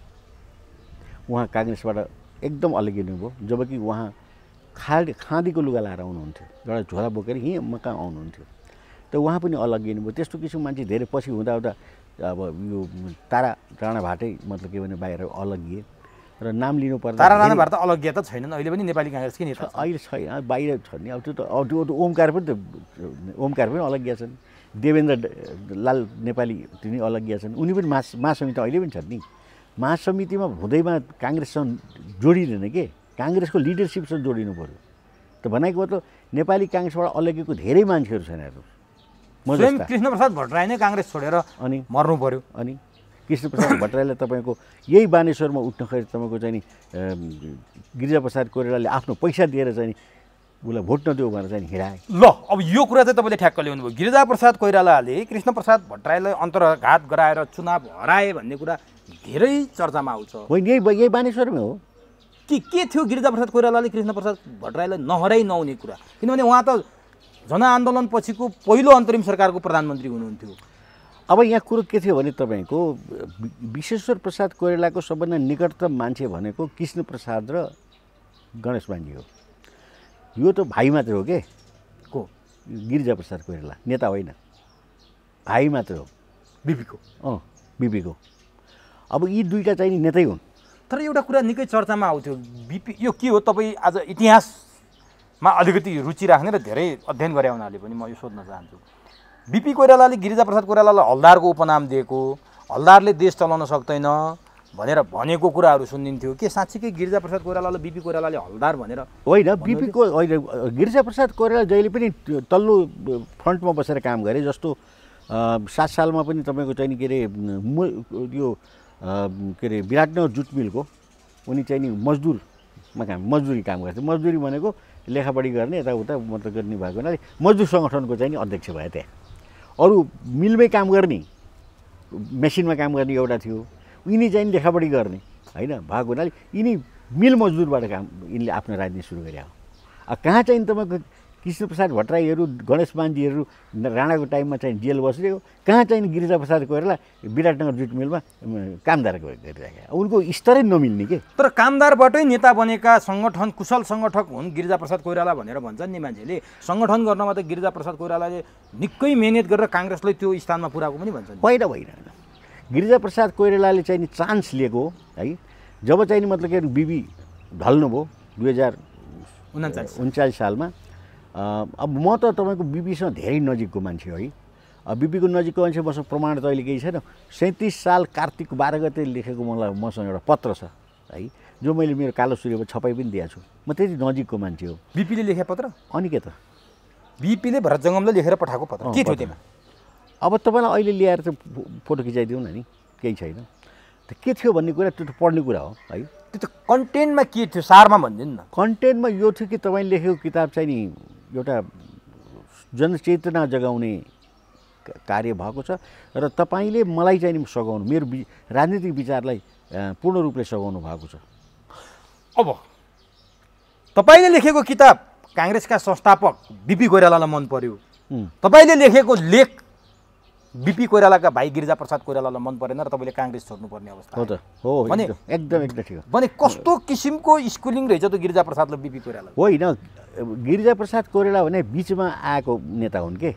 उहाँ काङ्ग्रेसबाट एकदम अलगिनु भयो जबकि उहाँ खाडी खाँदीको लुगा लाएर आउनुहुन्थ्यो एउटा झोला बोकेर यहीँ मका आउनुहुन्थ्यो त उहाँ पनि अलगिनु भयो त्यस्तो किसिम मान्छे धेरै पछि हुँदा हुँदा अब यो तारा राणा भाटै मतलब के भने बाहिर अलगिए र नाम लिनु पर्दा तारा राणा भाट त अलगिया त छैनन् अहिले पनि नेपाली काङ्ग्रेसकै नेता अहिले छैन बाहिर छ नि अब त्यो त त्यो त ओमकार पनि त ओमकार पनि अलगिया छन् देवेन्द्र लाल नेपाली तिनी अलगिया छन् उनी पनि मास महासमिति अहिले पनि छन् नि महासमितिमा हुँदैमा कृष्णसँग जोडिँदैन के काङ्ग्रेसको लिडरसिपसँग जोडिनु पर्यो त भनेको मतलब नेपाली काङ्ग्रेसबाट अलगिएको धेरै मान्छेहरू छन् यहाँहरू स्वयं कृष्णप्रसाद भट्टराई नै काङ्ग्रेस छोडेर अनि मर्नु पर्यो अनि कृष्णप्रसाद भट्टराईलाई तपाईँको यही बानेश्वरमा उठ्नखेरि तपाईँको चाहिँ नि गिरिजाप्रसाद कोइरालाले आफ्नो पैसा दिएर चाहिँ उसलाई भोट नदेऊ भनेर चाहिँ हिँडाए ल अब यो कुरा चाहिँ तपाईँले ठ्याक्क ल्याउनु भयो गिरिजाप्रसाद कोइरालाले कृष्णप्रसाद भट्टराईलाई अन्तर्घात गराएर चुनाव हराए भन्ने कुरा धेरै चर्चामा आउँछ होइन यही यही बानेश्वरमै हो कि के थियो गिरिजाप्रसाद कोइरालाले कृष्णप्रसाद भट्टराईलाई नहराइ नहुने कुरा किनभने उहाँ त जनआन्दोलन पछिको पहिलो अन्तरिम सरकारको प्रधानमन्त्री हुनुहुन्थ्यो अब यहाँ कुरो के थियो भने तपाईँको विश्वेश्वर प्रसाद कोइरालाको सबभन्दा निकटतम मान्छे भनेको कृष्णप्रसाद र गणेश मान्जी हो यो त भाइ मात्र हो के को गिरिजाप्रसाद कोइराला नेता होइन भाइ मात्र हो बिपीको अँ बिपीको अब यी दुईटा चाहिँ नेतै हुन् तर एउटा कुरा निकै चर्चामा आउँथ्यो बिपी यो के हो तपाईँ आज इतिहासमा अलिकति रुचि राख्ने र धेरै अध्ययन गरे हुनाले पनि म यो सोध्न चाहन्छु बिपी कोइरालाले गिरिजाप्रसाद कोइरालालाई हलदारको उपनाम दिएको हलदारले देश चलाउन सक्दैन भनेर भनेको कुराहरू सुनिन्थ्यो के साँच्चीकै गिरिजाप्रसाद कोइरालालाई बिपी कोइरालाले हलदार भनेर होइन बिपीको होइन गिरिजाप्रसाद कोइराला जहिले पनि तल्लो फ्रन्टमा बसेर काम गरे जस्तो सात सालमा पनि तपाईँको चाहिँ के अरे यो के अरे विराटनगर जुट मिलको उनी चाहिँ नि मजदुरमा काम मजदुरी काम गर्थ्यो मजदुरी भनेको लेखापढी गर्ने यताउता मतलब गर्ने भएको हुनाले मजदुर सङ्गठनको चाहिँ नि अध्यक्ष भयो त्यहाँ अरू मिलमै काम गर्ने मेसिनमा काम गर्ने एउटा थियो यिनी चाहिँ लेखापढी गर्ने होइन भएको हुनाले यिनी मिल मजदुरबाट काम यिनले आफ्नो राजनीति सुरु गरे हो कहाँ चाहिँ तपाईँको कृष्णप्रसाद भट्टराईहरू गणेश मान्जीहरू राणाको टाइममा चाहिँ जेल बसिरहेको कहाँ चाहिँ गिरिजाप्रसाद कोइराला विराटनगर जुट मिलमा कामदार गरिरहेको उनको स्तरै नमिल्ने के तर कामदारबाटै नेता बनेका सङ्गठन कुशल सङ्गठक हुन् गिरिजाप्रसाद कोइराला भनेर भन्छन् नि मान्छेले सङ्गठन गर्नमा त गिरिजाप्रसाद कोइरालाले निकै मेहनत गरेर काङ्ग्रेसलाई त्यो स्थानमा पुऱ्याएको पनि भन्छन् होइन होइन गिरिजाप्रसाद कोइरालाले चाहिँ नि चान्स लिएको है जब चाहिँ नि मतलब के बिबी ढल्नुभयो दुई हजार उन्चालिस उन्चालिस सालमा अब म त तपाईँको बिपीसँग धेरै नजिकको मान्छे है बिपीको नजिकको मान्छे मसँग प्रमाण त अहिले केही छैन सैँतिस साल कार्तिक बाह्र गते लेखेको मलाई मसँग एउटा पत्र छ है जो मैले मेरो कालो सूर्यमा छपाई पनि दिएको छु म त्यति नजिकको मान्छे हो बिपीले लेखे पत्र अनि के त बिपीले भरत जङ्गमले लेखेर पठाएको पत्र के थियो त्यसमा अब तपाईँलाई अहिले ल्याएर चाहिँ फोटो खिचाइदिउँ न नि केही छैन त के थियो भन्ने कुरा त्यो त पढ्ने कुरा हो है त्यो त कन्टेन्टमा के थियो सारमा भनिदिनु न कन्टेन्टमा यो थियो कि तपाईँले लेखेको किताब चाहिँ नि एउटा जनचेतना जगाउने कार्य भएको छ र तपाईँले मलाई चाहिँ नि सघाउनु मेरो वि राजनीतिक विचारलाई पूर्ण रूपले सघाउनु भएको छ अब तपाईँले लेखेको किताब काङ्ग्रेसका संस्थापक बिपी कोइरालालाई मन पर्यो तपाईँले लेखेको लेख बिपी कोइरालाका भाइ गिरिजाप्रसाद कोइरालालाई मन परेन र तपाईँले काङ्ग्रेस छोड्नुपर्ने अवस्था हो त हो भने एकदम एकदम ठिक भने कस्तो किसिमको स्कुलिङ रहेछ त गिरिजाप्रसाद र बिपी कोइराला होइन गिरिजाप्रसाद कोइराला भने बिचमा आएको नेता हुन् के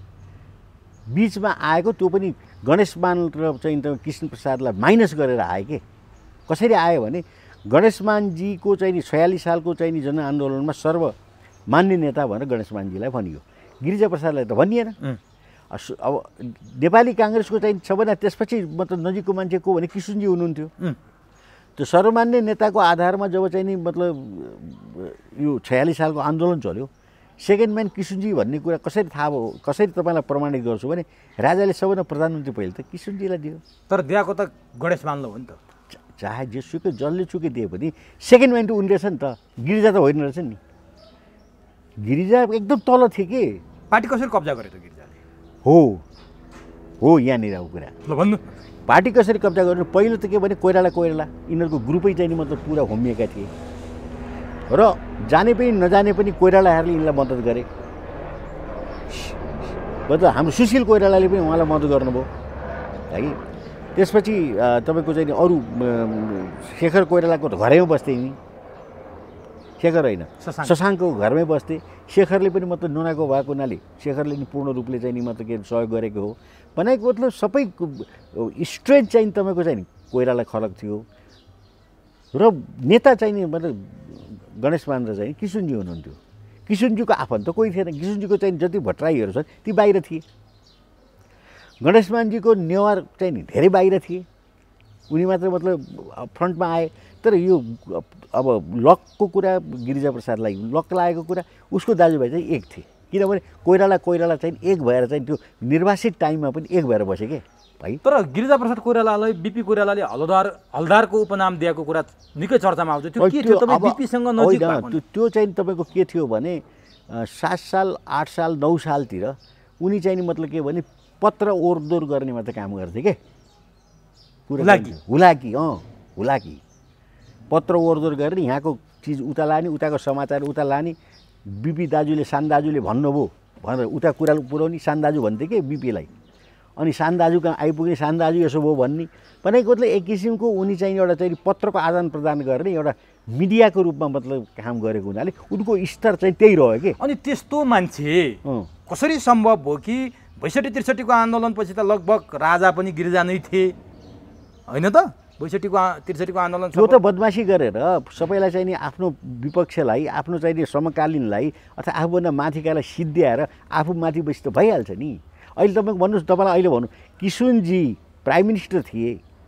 बिचमा आएको त्यो पनि गणेश मान र चाहिँ कृष्णप्रसादलाई माइनस गरेर आए के कसरी आयो भने गणेश मानजीको चाहिँ नि छयालिस सालको चाहिँ नि जनआन्दोलनमा सर्वमान्य नेता भनेर गणेश मानजीलाई भनियो गिरिजाप्रसादलाई त भनिएन अब नेपाली काङ्ग्रेसको चाहिँ सबैभन्दा त्यसपछि मतलब नजिकको मान्छे को भने किशनजी हुनुहुन्थ्यो त्यो सर्वमान्य नेताको आधारमा जब चाहिँ नि मतलब यो छयालिस सालको आन्दोलन चल्यो सेकेन्ड म्यान किशनजी भन्ने कुरा कसरी थाहा भयो कसरी तपाईँलाई प्रमाणित गर्छु भने राजाले सबैभन्दा प्रधानमन्त्री पहिले त किशनजीलाई दियो तर दिएको त गणेश मानले हो नि त चाहे जेसुकै जसले सुकै दिए पनि सेकेन्ड माइन्ड उनी रहेछ नि त, गिरिजा त होइन रहेछ नि। गिरिजा एकदम तल थिए कि। पार्टी कसरी कब्जा गर्यो त गिरिजाले? हो हो यहाँनिर अब कुरा ल भन्नु। पार्टी कसरी कब्जा गर्नु, पहिलो त के भने कोइराला कोइराला यिनीहरूको ग्रुपै चाहिँ नि मतलब पुरा होमिएका थिए र जाने पनि नजाने पनि कोइरालाहरूले यिनलाई मद्दत गरे। मतलब हाम्रो सुशील कोइरालाले पनि उहाँलाई मद्दत गर्नुभयो है। त्यसपछि तपाईँको चाहिँ अरू शेखर कोइरालाको घरैमा बस्थे नि, शेखर होइन शशाङ्कको घरमै बस्थे। शेखरले पनि मतलब नुनाको भएको हुनाले शेखरले नि पूर्ण रूपले चाहिँ नि मतलब के सहयोग गरेको हो भनेको मतलब सबै स्ट्रेट चाहिँ तपाईँको चाहिँ कोइराला खलक थियो र नेता चाहिँ नि मतलब गणेश मान र चाहिँ किसुनजी हुनुहुन्थ्यो। किसुनजीको आफन्त कोही थिएन, किसुनजीको चाहिँ जति भट्टराईहरू छन् ती बाहिर थिए। गणेश मानजीको नेवार चाहिँ नि धेरै बाहिर थिए, उनी मात्र मतलब फ्रन्टमा आए। तर यो अब लकको कुरा गिरिजा प्रसादलाई लक लागेको कुरा उसको दाजुभाइ चाहिँ एक थिए, किनभने कोइराला कोइराला चाहिँ एक भएर चाहिँ त्यो निर्वासित टाइममा पनि एक भएर बसे के भाइ। तर गिरिजा प्रसाद कोइरालालाई बिपी कोइरालाले हलदार हलदारको उपनाम दिएको कुरा निकै चर्चामा आउँछ। त्यो के थियो तपाईँ बिपीसँग नजिक भएको? त्यो चाहिँ तपाईँको के थियो भने सात साल आठ साल नौ सालतिर उनी चाहिँ नि मतलब के भने पत्र ओरदोर गर्ने मात्र काम गर्थे के। हुलाकी हुलाकी अँ हुलाकी पत्र ओरदोर गरेर यहाँको चिज उता लाने, उताको समाचार उता लाने। बिपी दाजुले सान दाजुले भन्नुभयो भनेर उता कुरा पुऱ्याउने, सान दाजु भन्थे कि बिपीलाई। अनि सान दाजु कहाँ आइपुग्ने, सान दाजु यसो भयो भन्ने भनेको मतलब एक किसिमको उनी चाहिँ एउटा चाहिँ पत्रको आदान प्रदान गर्ने एउटा मिडियाको रूपमा मतलब काम गरेको हुनाले उनको स्तर चाहिँ त्यही रह्यो कि। अनि त्यस्तो मान्छे कसरी सम्भव भयो कि बैसठी त्रिसठीको आन्दोलनपछि त लगभग राजा पनि गिरिजा नै थिए होइन त? बैसठीको त्रिसठीको आन्दोलन त्यो त बदमासी गरेर सबैलाई चाहिँ नि आफ्नो विपक्षलाई आफ्नो चाहिँ नि समकालीनलाई अथवा आफूभन्दा माथिकालाई सिद्ध्याएर आफू माथि बसी त भइहाल्छ नि। अहिले तपाईँको भन्नुहोस्, तपाईँलाई अहिले भन्नु किसुनजी प्राइम मिनिस्टर थिए,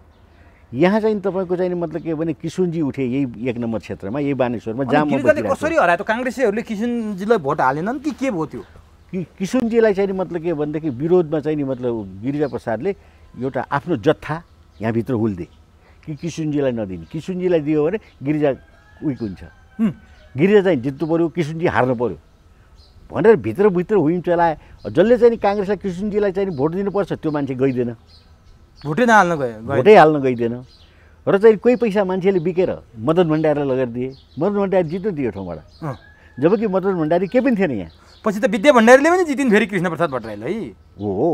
यहाँ चाहिँ तपाईँको चाहिँ मतलब के भने किसुनजी उठे यही एक नम्बर क्षेत्रमा, यही बानेश्वरमा जहाँ कसरी हरायो त? काङ्ग्रेसीहरूले किसुनजीलाई भोट हालेनन् कि के भयो त्यो? कि किसुनजीलाई चाहिँ मतलब के भनेदेखि विरोधमा चाहिँ नि मतलब गिरिजा प्रसादले एउटा आफ्नो जत्था यहाँभित्र हुल्दे कि किसुनजीलाई नदिने, किसुनजीलाई दियो भने गिरिजा विक हुन्छ, गिरिजा चाहिँ जित्नु पऱ्यो, किसुनजी हार्नु पऱ्यो भनेर भित्रभित्र हुइम चलाए। जसले चाहिँ काङ्ग्रेसलाई किसुनजीलाई चाहिँ भोट दिनुपर्छ त्यो मान्छे गइदिएन, भोटै नहाल्न गयो, भोटै हाल्न गइदिएन र चाहिँ कोही पैसा मान्छेले बिकेर मदन भण्डारीलाई लगेर दिए। मदन भण्डारी जित्नु दियो ठाउँबाट, जबकि मदन भण्डारी केही पनि थिएन यहाँ। पछि त विद्या भण्डारीले पनि जितिन् फेरि कृष्ण प्रसाद भट्टराईलाई हो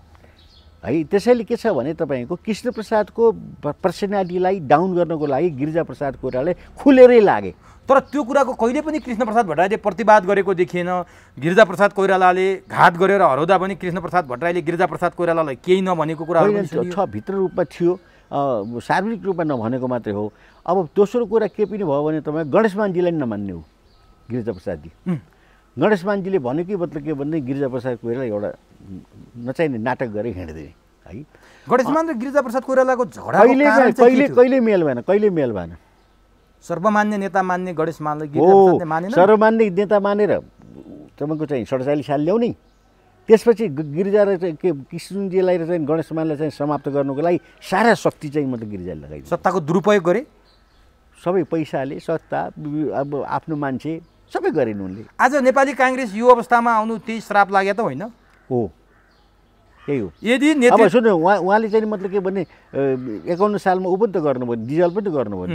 है। त्यसैले के छ भने तपाईँको कृष्ण प्रसादको पर्सनालिटीलाई डाउन गर्नको लागि गिरिजा प्रसाद कोइरालाले खुलेरै लागे। तर त्यो कुराको कहिले पनि कृष्ण प्रसाद भट्टराईले प्रतिवाद गरेको देखिएन। गिरिजा प्रसाद कोइरालाले घात गरेर हराउँदा पनि कृष्ण प्रसाद भट्टराईले गिरिजा प्रसाद कोइरालालाई केही नभनेको कुरा छ, भित्र रूपमा थियो, सार्वजनिक रूपमा नभनेको मात्रै हो। अब दोस्रो कुरा के पनि भयो भने तपाईँ गणेश मानजीलाई नमान्ने हो गिरिजा प्रसादजी। गणेश मानजीले भन्यो कि मतलब के भने गिरिजा प्रसाद कोइराला एउटा नचाहिने नाटक गरेर हिँड्दिने है। गणेश मान र गिरिजा प्रसाद कोइरालाको झगडा कहिले कहिले कहिले मेल भएन, कहिले मेल भएन। सर्वमान्य नेता मान्ने गणेश मानले गिरिजा प्रसादले मानेन। सर्वमान्य नेता मानेर तपाईँको चाहिँ सडचालिस साल ल्याउने, त्यसपछि गिरिजा र चाहिँ के किसुनजीलाई र चाहिँ गणेश मानलाई चाहिँ समाप्त गर्नुको लागि सारा शक्ति चाहिँ मतलब गिरिजाले लगाइदियो। सत्ताको दुरुपयोग गरे, सबै पैसाले सत्ता अब आफ्नो मान्छे सबै गरेन उनले। आज नेपाली काङ्ग्रेस यो अवस्थामा आउनु त्यही श्राप लाग्यो त होइन? हो त्यही हो। यदि अब सुन्नु उहाँ उहाँले चाहिँ मतलब के भने एकाउन्न सालमा ऊ पनि त गर्नुभयो, डिजल पनि त गर्नुभयो,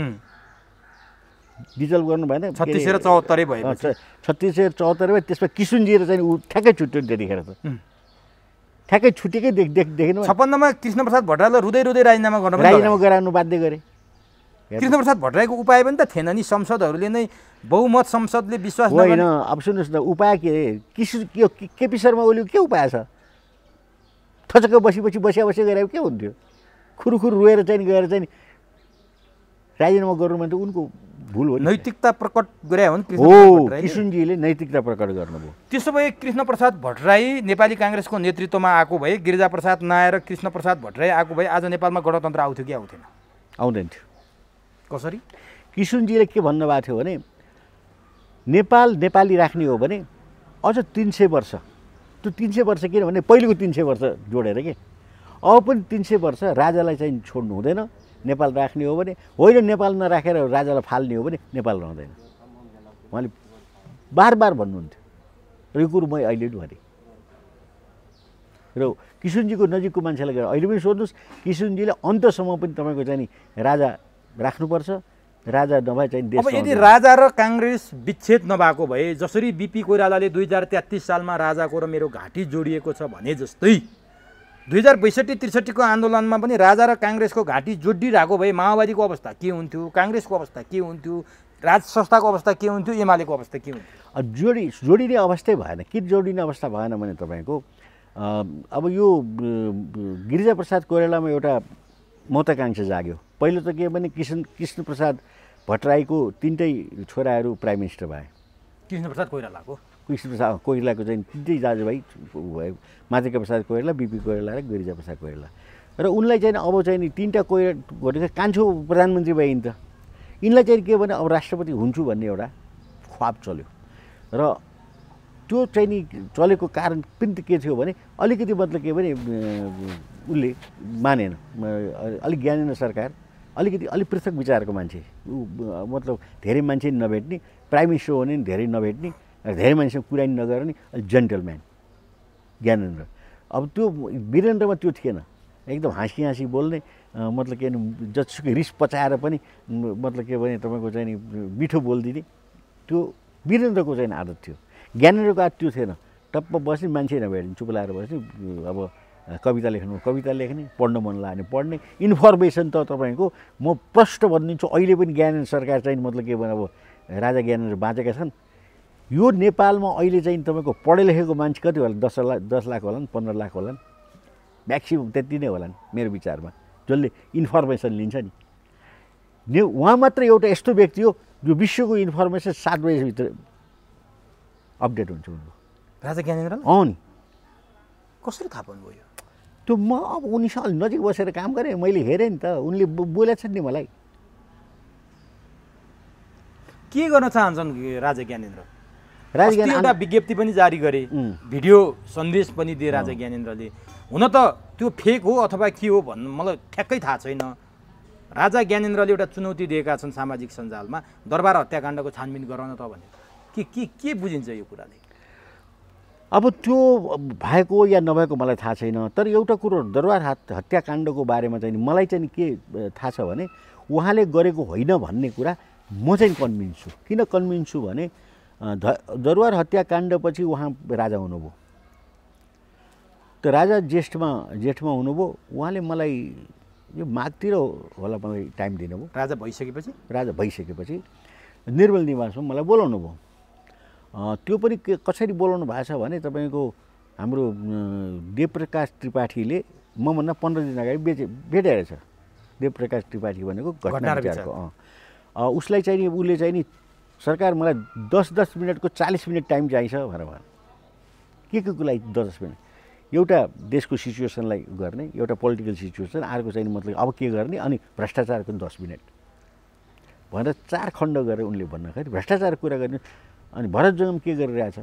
डिजल गर्नु भएन छत्तिस र चौहत्तरै भयो, छत्तिस र चौहत्तरमा। त्यसमा किसुनजी र चाहिँ ऊ ठ्याक्कै छुट्यो त्यतिखेर त, ठ्याक्कै छुटेकै देख देख देखेन। छप्पन्नमा कृष्ण प्रसाद भट्टराईलाई रुँदै रुँदै राजीनामा गर्नु राजीनामा गराउनु बाध्य गरे। कृष्ण प्रसाद भट्टराईको उपाय पनि त थिएन नि, संसदहरूले नै बहुमत संसदले विश्वास होइन। अब सुन्नुहोस् न, उपाय के किसु केपी शर्मा ओलीको के उपाय छ? थचक्क बसी बसी बसिया बसिया गरे के हुन्थ्यो? खुरुखुरु रोएर चाहिँ गएर चाहिँ राजीनामा गर्नु भने त उनको भुल हो। नैतिकता प्रकट गरे हो नि हो, किसुनजीले नैतिकता प्रकट गर्नुभयो। त्यसो भए कृष्ण प्रसाद भट्टराई नेपाली काङ्ग्रेसको नेतृत्वमा आएको भए, गिरिजा प्रसाद नआएर कृष्ण प्रसाद भट्टराई आएको भए आज नेपालमा गणतन्त्र आउँथ्यो कि आउँथेन? आउँदैन थियो। कसरी? किसुनजीले के भन्नुभएको थियो भने नेपाल नेपाली राख्ने हो भने अझ तिन सय वर्ष, त्यो तिन सय वर्ष किनभने पहिलेको तिन सय वर्ष जोडेर के अब पनि तिन सय वर्ष राजालाई चाहिँ छोड्नु हुँदैन, नेपाल राख्ने हो भने, होइन नेपाल नराखेर राजालाई फाल्ने हो भने नेपाल रहँदैन। उहाँले बार बार भन्नुहुन्थ्यो र यो कुरो म अहिले पनि भनेँ। र किशुनजीको नजिकको मान्छेलाई गएर अहिले पनि सोध्नुहोस्, किशुनजीले अन्तसम्म पनि तपाईँको चाहिँ नि राजा राख्नुपर्छ, राजा नभए चाहिँ देश। अब यदि राजा र काङ्ग्रेस विच्छेद नभएको भए, जसरी बिपी कोइरालाले दुई हजार तेत्तिस सालमा राजाको र मेरो घाँटी जोडिएको छ भने जस्तै दुई हजार बैसठी त्रिसठीको आन्दोलनमा पनि राजा र काङ्ग्रेसको घाँटी जोडिरहेको भए माओवादीको अवस्था के हुन्थ्यो, काङ्ग्रेसको अवस्था के हुन्थ्यो, राज संस्थाको अवस्था के हुन्थ्यो, एमालेको अवस्था के हुन्थ्यो? जोडी जोडिने अवस्थै भएन। के जोडिने अवस्था भएन भने तपाईँको अब यो गिरिजाप्रसाद कोइरालामा एउटा महत्त्वाकांक्षा जाग्यो। पहिलो त के भने कृष्ण कृष्णप्रसाद भट्टराईको तिनटै छोराहरू प्राइम मिनिस्टर भए। कृष्णप्रसाद कोइरालाको कृष्णप्रसाद कोइरालाको चाहिँ तिनटै दाजुभाइ भयो, माधेका प्रसाद कोइराला, बिपी कोइराला र गिरिजाप्रसाद कोइराला। र उनलाई चाहिँ अब चाहिँ नि तिनवटा कोइरा भनेको कान्छो प्रधानमन्त्री भए नि त। यिनलाई चाहिँ के भने अब राष्ट्रपति हुन्छु भन्ने एउटा ख्वाब चल्यो र त्यो चाहिँ नि चलेको कारण पनि के थियो भने अलिकति मतलब के भने उसले मानेन, अलिक ज्ञानेन्द्र सरकार अलिकति अलिक पृथक विचारको मान्छे, मतलब धेरै मान्छे नभेट्ने, प्राइम मिनिस्टर हो भने धेरै नभेट्ने, धेरै मान्छेसँग कुरा नि नगर्ने, अलिक जेन्टलम्यान ज्ञानेन्द्र। अब त्यो वीरेन्द्रमा त्यो थिएन, एकदम हाँसी हाँसी बोल्ने, मतलब के भने जतिसुकै रिस पचाएर पनि मतलब के भने तपाईँको चाहिँ नि मिठो बोलिदिने, त्यो वीरेन्द्रको चाहिँ आदत थियो। ज्ञानेन्द्रको आदत त्यो थिएन, टप्प बस्ने, मान्छे नभेट्ने, चुप लाएर बस्ने, अब कविता लेख्नु कविता लेख्ने, पढ्न मन लाग्ने पढ्ने। इन्फर्मेसन त तपाईँको म प्रष्ट भनिदिन्छु, अहिले पनि ज्ञानेन्द्र सरकार चाहिँ मतलब के भने अब राजा ज्ञानेन्द्र बाँचेका छन्। यो नेपालमा अहिले चाहिँ तपाईँको पढे लेखेको मान्छे कति होला? दस लाख दस लाख होला नि, पन्ध्र लाख होला नि, म्याक्सिमम् त्यति नै होला नि मेरो विचारमा, जसले इन्फर्मेसन लिन्छ नि। ने उहाँ मात्र एउटा यस्तो व्यक्ति हो जो विश्वको इन्फर्मेसन सात बजीभित्र अपडेट हुन्छ उनको। राजा ज्ञानेन्द्र अँ नि, कसरी थाहा पाउनुभयो? त्यो म अब उनीसँग नजिक बसेर काम गरेँ, मैले हेरेँ नि त, उनले बोलेछन् नि मलाई। के गर्न चाहन्छन् राजा ज्ञानेन्द्र? राजा अस्ति एउटा विज्ञप्ति पनि जारी गरे, भिडियो सन्देश पनि दिए राजा ज्ञानेन्द्रले। हुन त त्यो फेक हो अथवा के हो भन्नु मलाई ठ्याक्कै थाहा छैन। राजा ज्ञानेन्द्रले एउटा चुनौती दिएका छन् सामाजिक सञ्जालमा, दरबार हत्याकाण्डको छानबिन गराउन त भने। के के के बुझिन्छ यो कुराले? अब त्यो भएको या नभएको मलाई थाहा छैन, तर एउटा कुरो दरबार हत्याकाण्डको बारेमा चाहिँ मलाई चाहिँ के थाहा छ भने उहाँले गरेको होइन भन्ने कुरा म चाहिँ कन्भिन्स छु। किन कन्भिन्स छु भने दरबार हत्याकाण्डपछि उहाँ राजा हुनुभयो, त राजा ज्येष्ठमा जेठमा हुनुभयो। उहाँले मलाई यो माघतिर होला मलाई टाइम दिनुभयो। राजा भइसकेपछि राजा भइसकेपछि निर्मल निवासमा मलाई बोलाउनु भयो। त्यो पनि के कसरी बोलाउनु भएको छ भने तपाईँको हाम्रो देवप्रकाश त्रिपाठीले मभन्दा पन्ध्र दिन अगाडि बेचे भेटेर छ। देवप्रकाश त्रिपाठी भनेको घटना विचारको अँ उसलाई चाहिँ नि उसले चाहिँ नि सरकार मलाई दस दस मिनटको चालिस मिनट टाइम चाहिन्छ भनेर भयो। के के को लागि दस दस मिनट? एउटा देशको सिचुएसनलाई गर्ने, एउटा पोलिटिकल सिचुएसन, अर्को चाहिँ मतलब अब के गर्ने, अनि भ्रष्टाचारको दस मिनट भनेर चार खण्ड गरेर उनले भन्दाखेरि भ्रष्टाचार कुरा गर्ने। अनि भरत जङ्गम के गरिरहेछ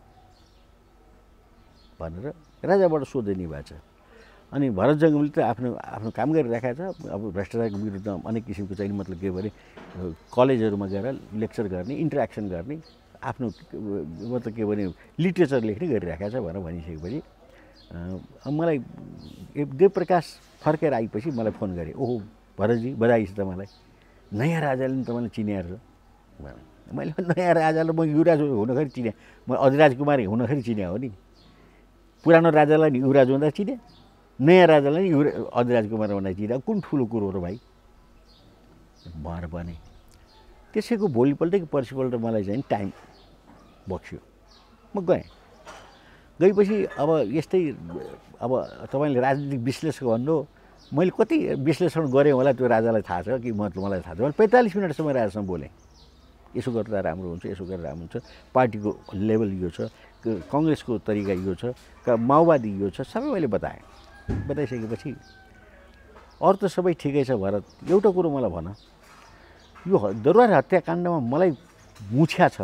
भनेर राजाबाट सोधिने भएको छ। अनि भरत जङ्गमले त आफ्नो आफ्नो काम गरिरहेको छ। अब भ्रष्टाचारको विरुद्धमा अनेक किसिमको चाहिँ मतलब के भने कलेजहरूमा गएर लेक्चर गर्ने, इन्टरेक्सन गर्ने, आफ्नो मतलब के भने लिट्रेचर लेख्ने गरिरहेको छ भनेर भनिसकेपछि मलाई देवप्रकाश फर्केर आएपछि मलाई फोन गरे, ओहो भरतजी बधाई छ तपाईँलाई, नयाँ राजाले पनि तपाईँलाई चिनेर छ। मैले नयाँ राजालाई म युवराज हुँदाखेरि चिने, म अधिराज कुमार हुँदाखेरि चिने हो नि। पुरानो राजालाई नि युवराज हुँदा चिने, नयाँ राजालाई नि युवरा अधिराज कुमार हुँदा चिने। कुन ठुलो कुरो हो र भाइ भएर पनि। त्यसैको भोलिपल्ट कि पर्सिपल्ट मलाई चाहिँ टाइम बक्स्यो, म गएँ। गएपछि अब यस्तै अब तपाईँले राजनीतिक विश्लेषक भन्नु, मैले कति विश्लेषण गरेँ होला त्यो राजालाई थाहा छ कि म मलाई थाहा छ। मैले पैँतालिस मिनटसम्म राजासँग बोलेँ, यसो गर्दा राम्रो हुन्छ, यसो गरेर राम्रो हुन्छ, पार्टीको लेभल यो छ, कङ्ग्रेसको तरिका यो छ, माओवादी यो छ, सबै मैले बताएँ। बताइसकेपछि अरू त सबै ठिकै छ भरत, एउटा कुरो मलाई भन, यो दरबार हत्याकाण्डमा मलाई मुछ्या छ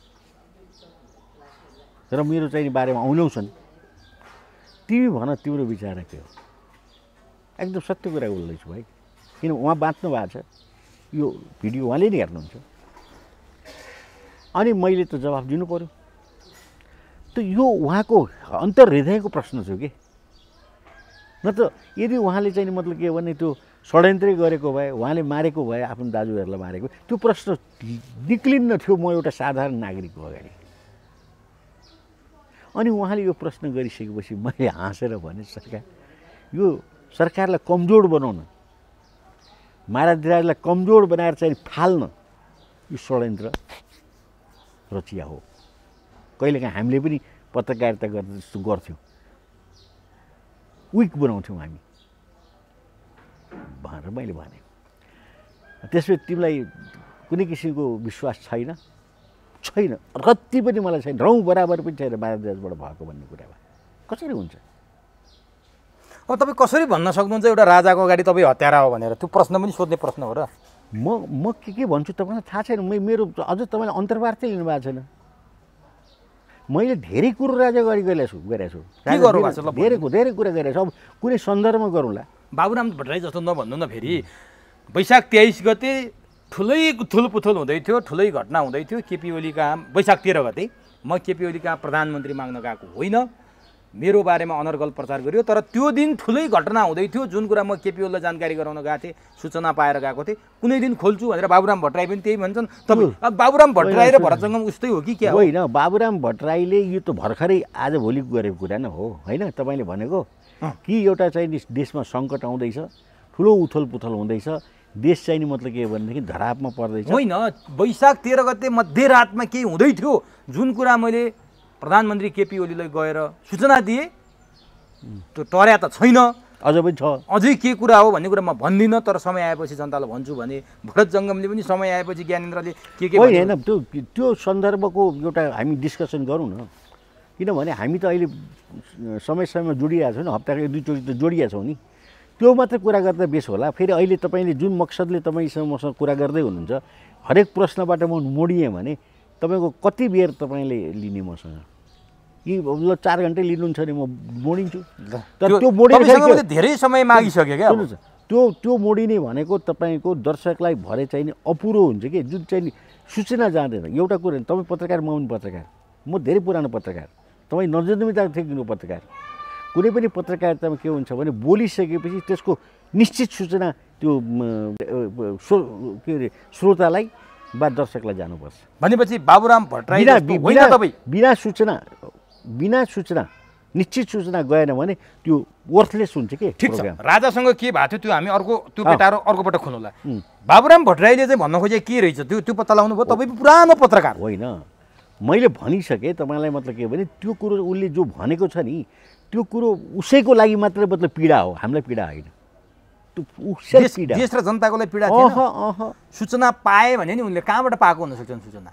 र मेरो चाहिँ बारेमा औल्याउँछन्, तिमी भन तिम्रो विचार के हो? एकदम सत्य कुरा बोल्दैछु भाइ। किन उहाँ बाँच्नु भएको छ, यो भिडियो उहाँले नै हेर्नुहुन्छ। अनि मैले त जवाफ दिनु पर्यो। त यो उहाँको अन्तर्हृदयको प्रश्न छ कि न, त यदि उहाँले चाहिँ मतलब के भने त्यो षड्यन्त्रै गरेको भए, उहाँले मारेको भए, आफ्नो दाजुहरूलाई मारेको, त्यो प्रश्न निक्लिन्न थियो म एउटा साधारण नागरिकको अगाडि। अनि उहाँले यो प्रश्न गरिसकेपछि मैले हाँसेर भने, सरकार यो सरकारलाई कमजोर बनाउन, महाराजलाई कमजोर बनाएर चाहिँ फाल्न यो षड्यन्त्र रचिया हो। कहिलेकाहीँ हामीले पनि पत्रकारिता गर्दा जस्तो गर्थ्यौँ, विक बनाउँथ्यौँ हामी भनेर मैले भने। त्यसपछि तिमीलाई कुनै किसिमको विश्वास छैन छैन रत्ति पनि मलाई छैन, रौँ बराबर पनि छैन महाराजबाट भएको भन्ने कुरामा कसरी हुन्छ? अब तपाईँ कसरी भन्न सक्नुहुन्छ एउटा राजाको अगाडि तपाईँ हत्यारा हो भनेर? त्यो प्रश्न पनि सोध्ने प्रश्न हो र। म म के के भन्छु तपाईँलाई थाहा छैन। म मेरो अझ तपाईँले अन्तर्वार्तै लिनु भएको छैन। मैले धेरै कुरो राजा अगाडि गरेको छु गरेको छु धेरै धेरै कुरा गरेको छु। अब कुनै सन्दर्भमा गरौँला। बाबुराम भट्टराई जस्तो नभन्नु न। फेरि वैशाख तेइस गते ठुलै उथुलपुथुल हुँदै थियो, ठुलै घटना हुँदै थियो। केपी ओली कहाँ वैशाख तेह्र गते म केपी ओली कहाँ प्रधानमन्त्री माग्न गएको होइन, मेरो बारेमा अनर्गल प्रचार गरियो। तर त्यो दिन ठुलै घटना हुँदै थियो, जुन कुरा म केपी ओलीलाई जानकारी गराउन गएको थिएँ, सूचना पाएर गएको थिएँ। कुनै दिन खोल्छु भनेर बाबुराम भट्टराई पनि त्यही भन्छन्। तपाईँ अब बाबुराम भट्टराई र भरत जङ्गम उस्तै हो कि क्या? होइन, बाबुराम भट्टराईले यो त भर्खरै आज भोलि गरेको कुरा न हो होइन। तपाईँले भनेको कि एउटा चाहिँ देशमा सङ्कट आउँदैछ, ठुलो उथल पुथल हुँदैछ, देश चाहिँ नि मतलब के भनेदेखि धरापमा पर्दैछ। होइन, वैशाख तेह्र गते मध्यरातमा केही हुँदै थियो, जुन कुरा मैले प्रधानमन्त्री केपी ओलीलाई गएर सूचना दिए, त्यो टर्या त छैन, अझ पनि छ। अझै के कुरा हो भन्ने कुरा म भन्दिनँ, तर समय आएपछि जनतालाई भन्छु भने। भरत जङ्गमले पनि समय आएपछि ज्ञानेन्द्रले के के होइन होइन त्यो त्यो सन्दर्भको एउटा हामी डिस्कसन गरौँ न। किनभने हामी त अहिले समय समयमा जोडिरहेको छौँ नि, हप्ताको एक दुईचोटि त जोडिया छौँ नि। त्यो मात्रै कुरा गर्दा बेस होला। फेरि अहिले तपाईँले जुन मकसदले तपाईँसँग मसँग कुरा गर्दै हुनुहुन्छ, हरेक प्रश्नबाट म मोडिएँ भने तपाईँको कति बेर तपाईँले लिने मसँग? कि ल चार घन्टै लिनुहुन्छ भने म मोडिन्छु। तर त्यो मोडिने धेरै समय मागिसक्यो क्या। सुन्नुहोस्, त्यो त्यो मोडिने भनेको तपाईँको दर्शकलाई भरे चाहिँ नि अपुरो हुन्छ कि, जुन चाहिँ नि सूचना जाँदैन। एउटा कुरो, तपाईँ पत्रकार, म पनि पत्रकार, म धेरै पुरानो पत्रकार, तपाईँ नजन्मिँदा थिएँ पत्रकार। कुनै पनि पत्रकारितामा के हुन्छ भने बोलिसकेपछि त्यसको निश्चित सूचना त्यो के अरे श्रोतालाई वा दर्शकलाई जानुपर्छ। भनेपछि बाबुराम भट्टराई बिना सूचना बिना सूचना निश्चित सूचना गएन भने त्यो वर्थलेस हुन्छ कि। ठिक छ, राजासँग के भएको थियो त्यो हामी अर्को त्यो पेटारो अर्कोपल्ट खोलौँला। बाबुराम भट्टराईले चाहिँ भन्न खोजे के रहेछ त्यो त्यो पत्ता लगाउनु भयो? तपाईँ पुरानो पत्रकार होइन, मैले भनिसकेँ तपाईँलाई। मतलब के भने त्यो कुरो उसले जो भनेको छ नि, त्यो कुरो उसैको लागि मात्रै मतलब पीडा हो, हामीलाई पीडा होइन। देश र जनताको लागि पीडा थिएन। सूचना पाए भने नि उनले कहाँबाट पाएको हुन सक्छन् सूचना?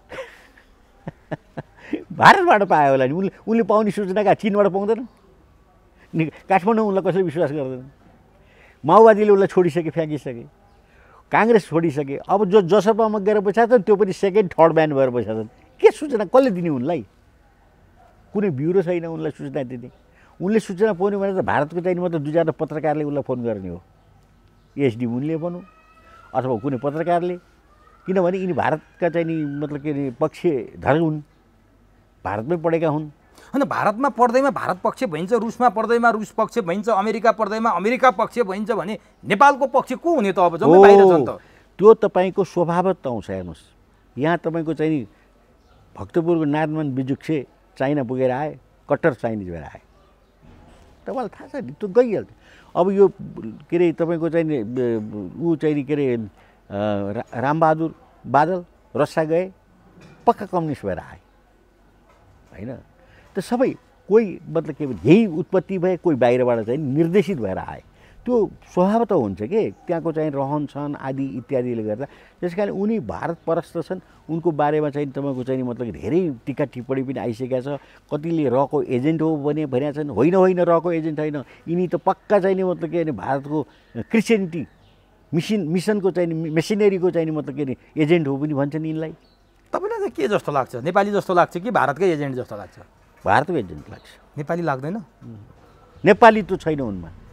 भारतबाट पायो होला नि। उनले उनले पाउने सूचना कहाँ चिनबाट पाउँदैन नि? काठमाडौँ उनलाई कसैले विश्वास गर्दैन। माओवादीले उसलाई छोडिसके, फ्याँकिसके, काङ्ग्रेस छोडिसके। अब जो जसपामा गएर बसेका छन् त्यो पनि सेकेन्ड थर्ड ब्यान्ड भएर बसेका छन्। के सूचना कसले दिने उनलाई? कुनै ब्युरो छैन उनलाई सूचना दिने। उनले सूचना पाउने भने त भारतको चाहिँ मात्र दुईजना पत्रकारले उसलाई फोन गर्ने हो। एसडी उनले भनौँ अथवा कुनै पत्रकारले, किनभने यिनी भारतका चाहिँ नि मतलब के अरे पक्षधर हुन्, भारतमै पढेका हुन्। होइन, भारतमा पढ्दैमा भारत पक्ष भइन्छ, रुसमा पढ्दैमा रुस पक्ष भइन्छ, अमेरिका पढ्दैमा अमेरिका पक्ष भइन्छ भने नेपालको पक्ष को हुने त? अब जम्मै बाहिर छन् त। त्यो तपाईँको स्वभावत आउँछ। हेर्नुहोस्, यहाँ तपाईँको चाहिँ नि भक्तपुरको नारायण बिजुक्से चाइना पुगेर आए, कट्टर चाइनिज भएर आए। तपाईँलाई थाहा छ नि, त्यो गइहाल्छ। अब यो के अरे तपाईँको चाहिँ नि ऊ चाहिँ नि के अरे रामबहादुर बादल रसा गए, पक्का कम्युनिस्ट भएर आए होइन। त सबै कोही मतलब के भने यही उत्पत्ति भए, कोही बाहिरबाट चाहिँ निर्देशित भएर आए। त्यो स्वभाव त हुन्छ कि त्यहाँको चाहिँ रहन सहन आदि इत्यादिले गर्दा। त्यस कारण उनी भारत परस्त छन्। उनको बारेमा चाहिँ तपाईँको चाहिँ मतलब धेरै टिका टिप्पणी पनि आइसकेका छ। कतिले रको एजेन्ट हो भने भनेका छन्। होइन होइन, रको एजेन्ट होइन, यिनी त पक्का चाहिँ मतलब के अरे भारतको क्रिस्चियनिटी मिसन मिसनको चाहिँ मेसिनेरीको चाहिँ मतलब के अरे एजेन्ट हो पनि भन्छन् यिनलाई। तपाईँलाई चाहिँ के जस्तो लाग्छ? नेपाली जस्तो लाग्छ कि भारतकै एजेन्ट जस्तो लाग्छ? भारतको एजेन्ट लाग्छ। नेपाली लाग्दैन? नेपाली त छैन उनमा।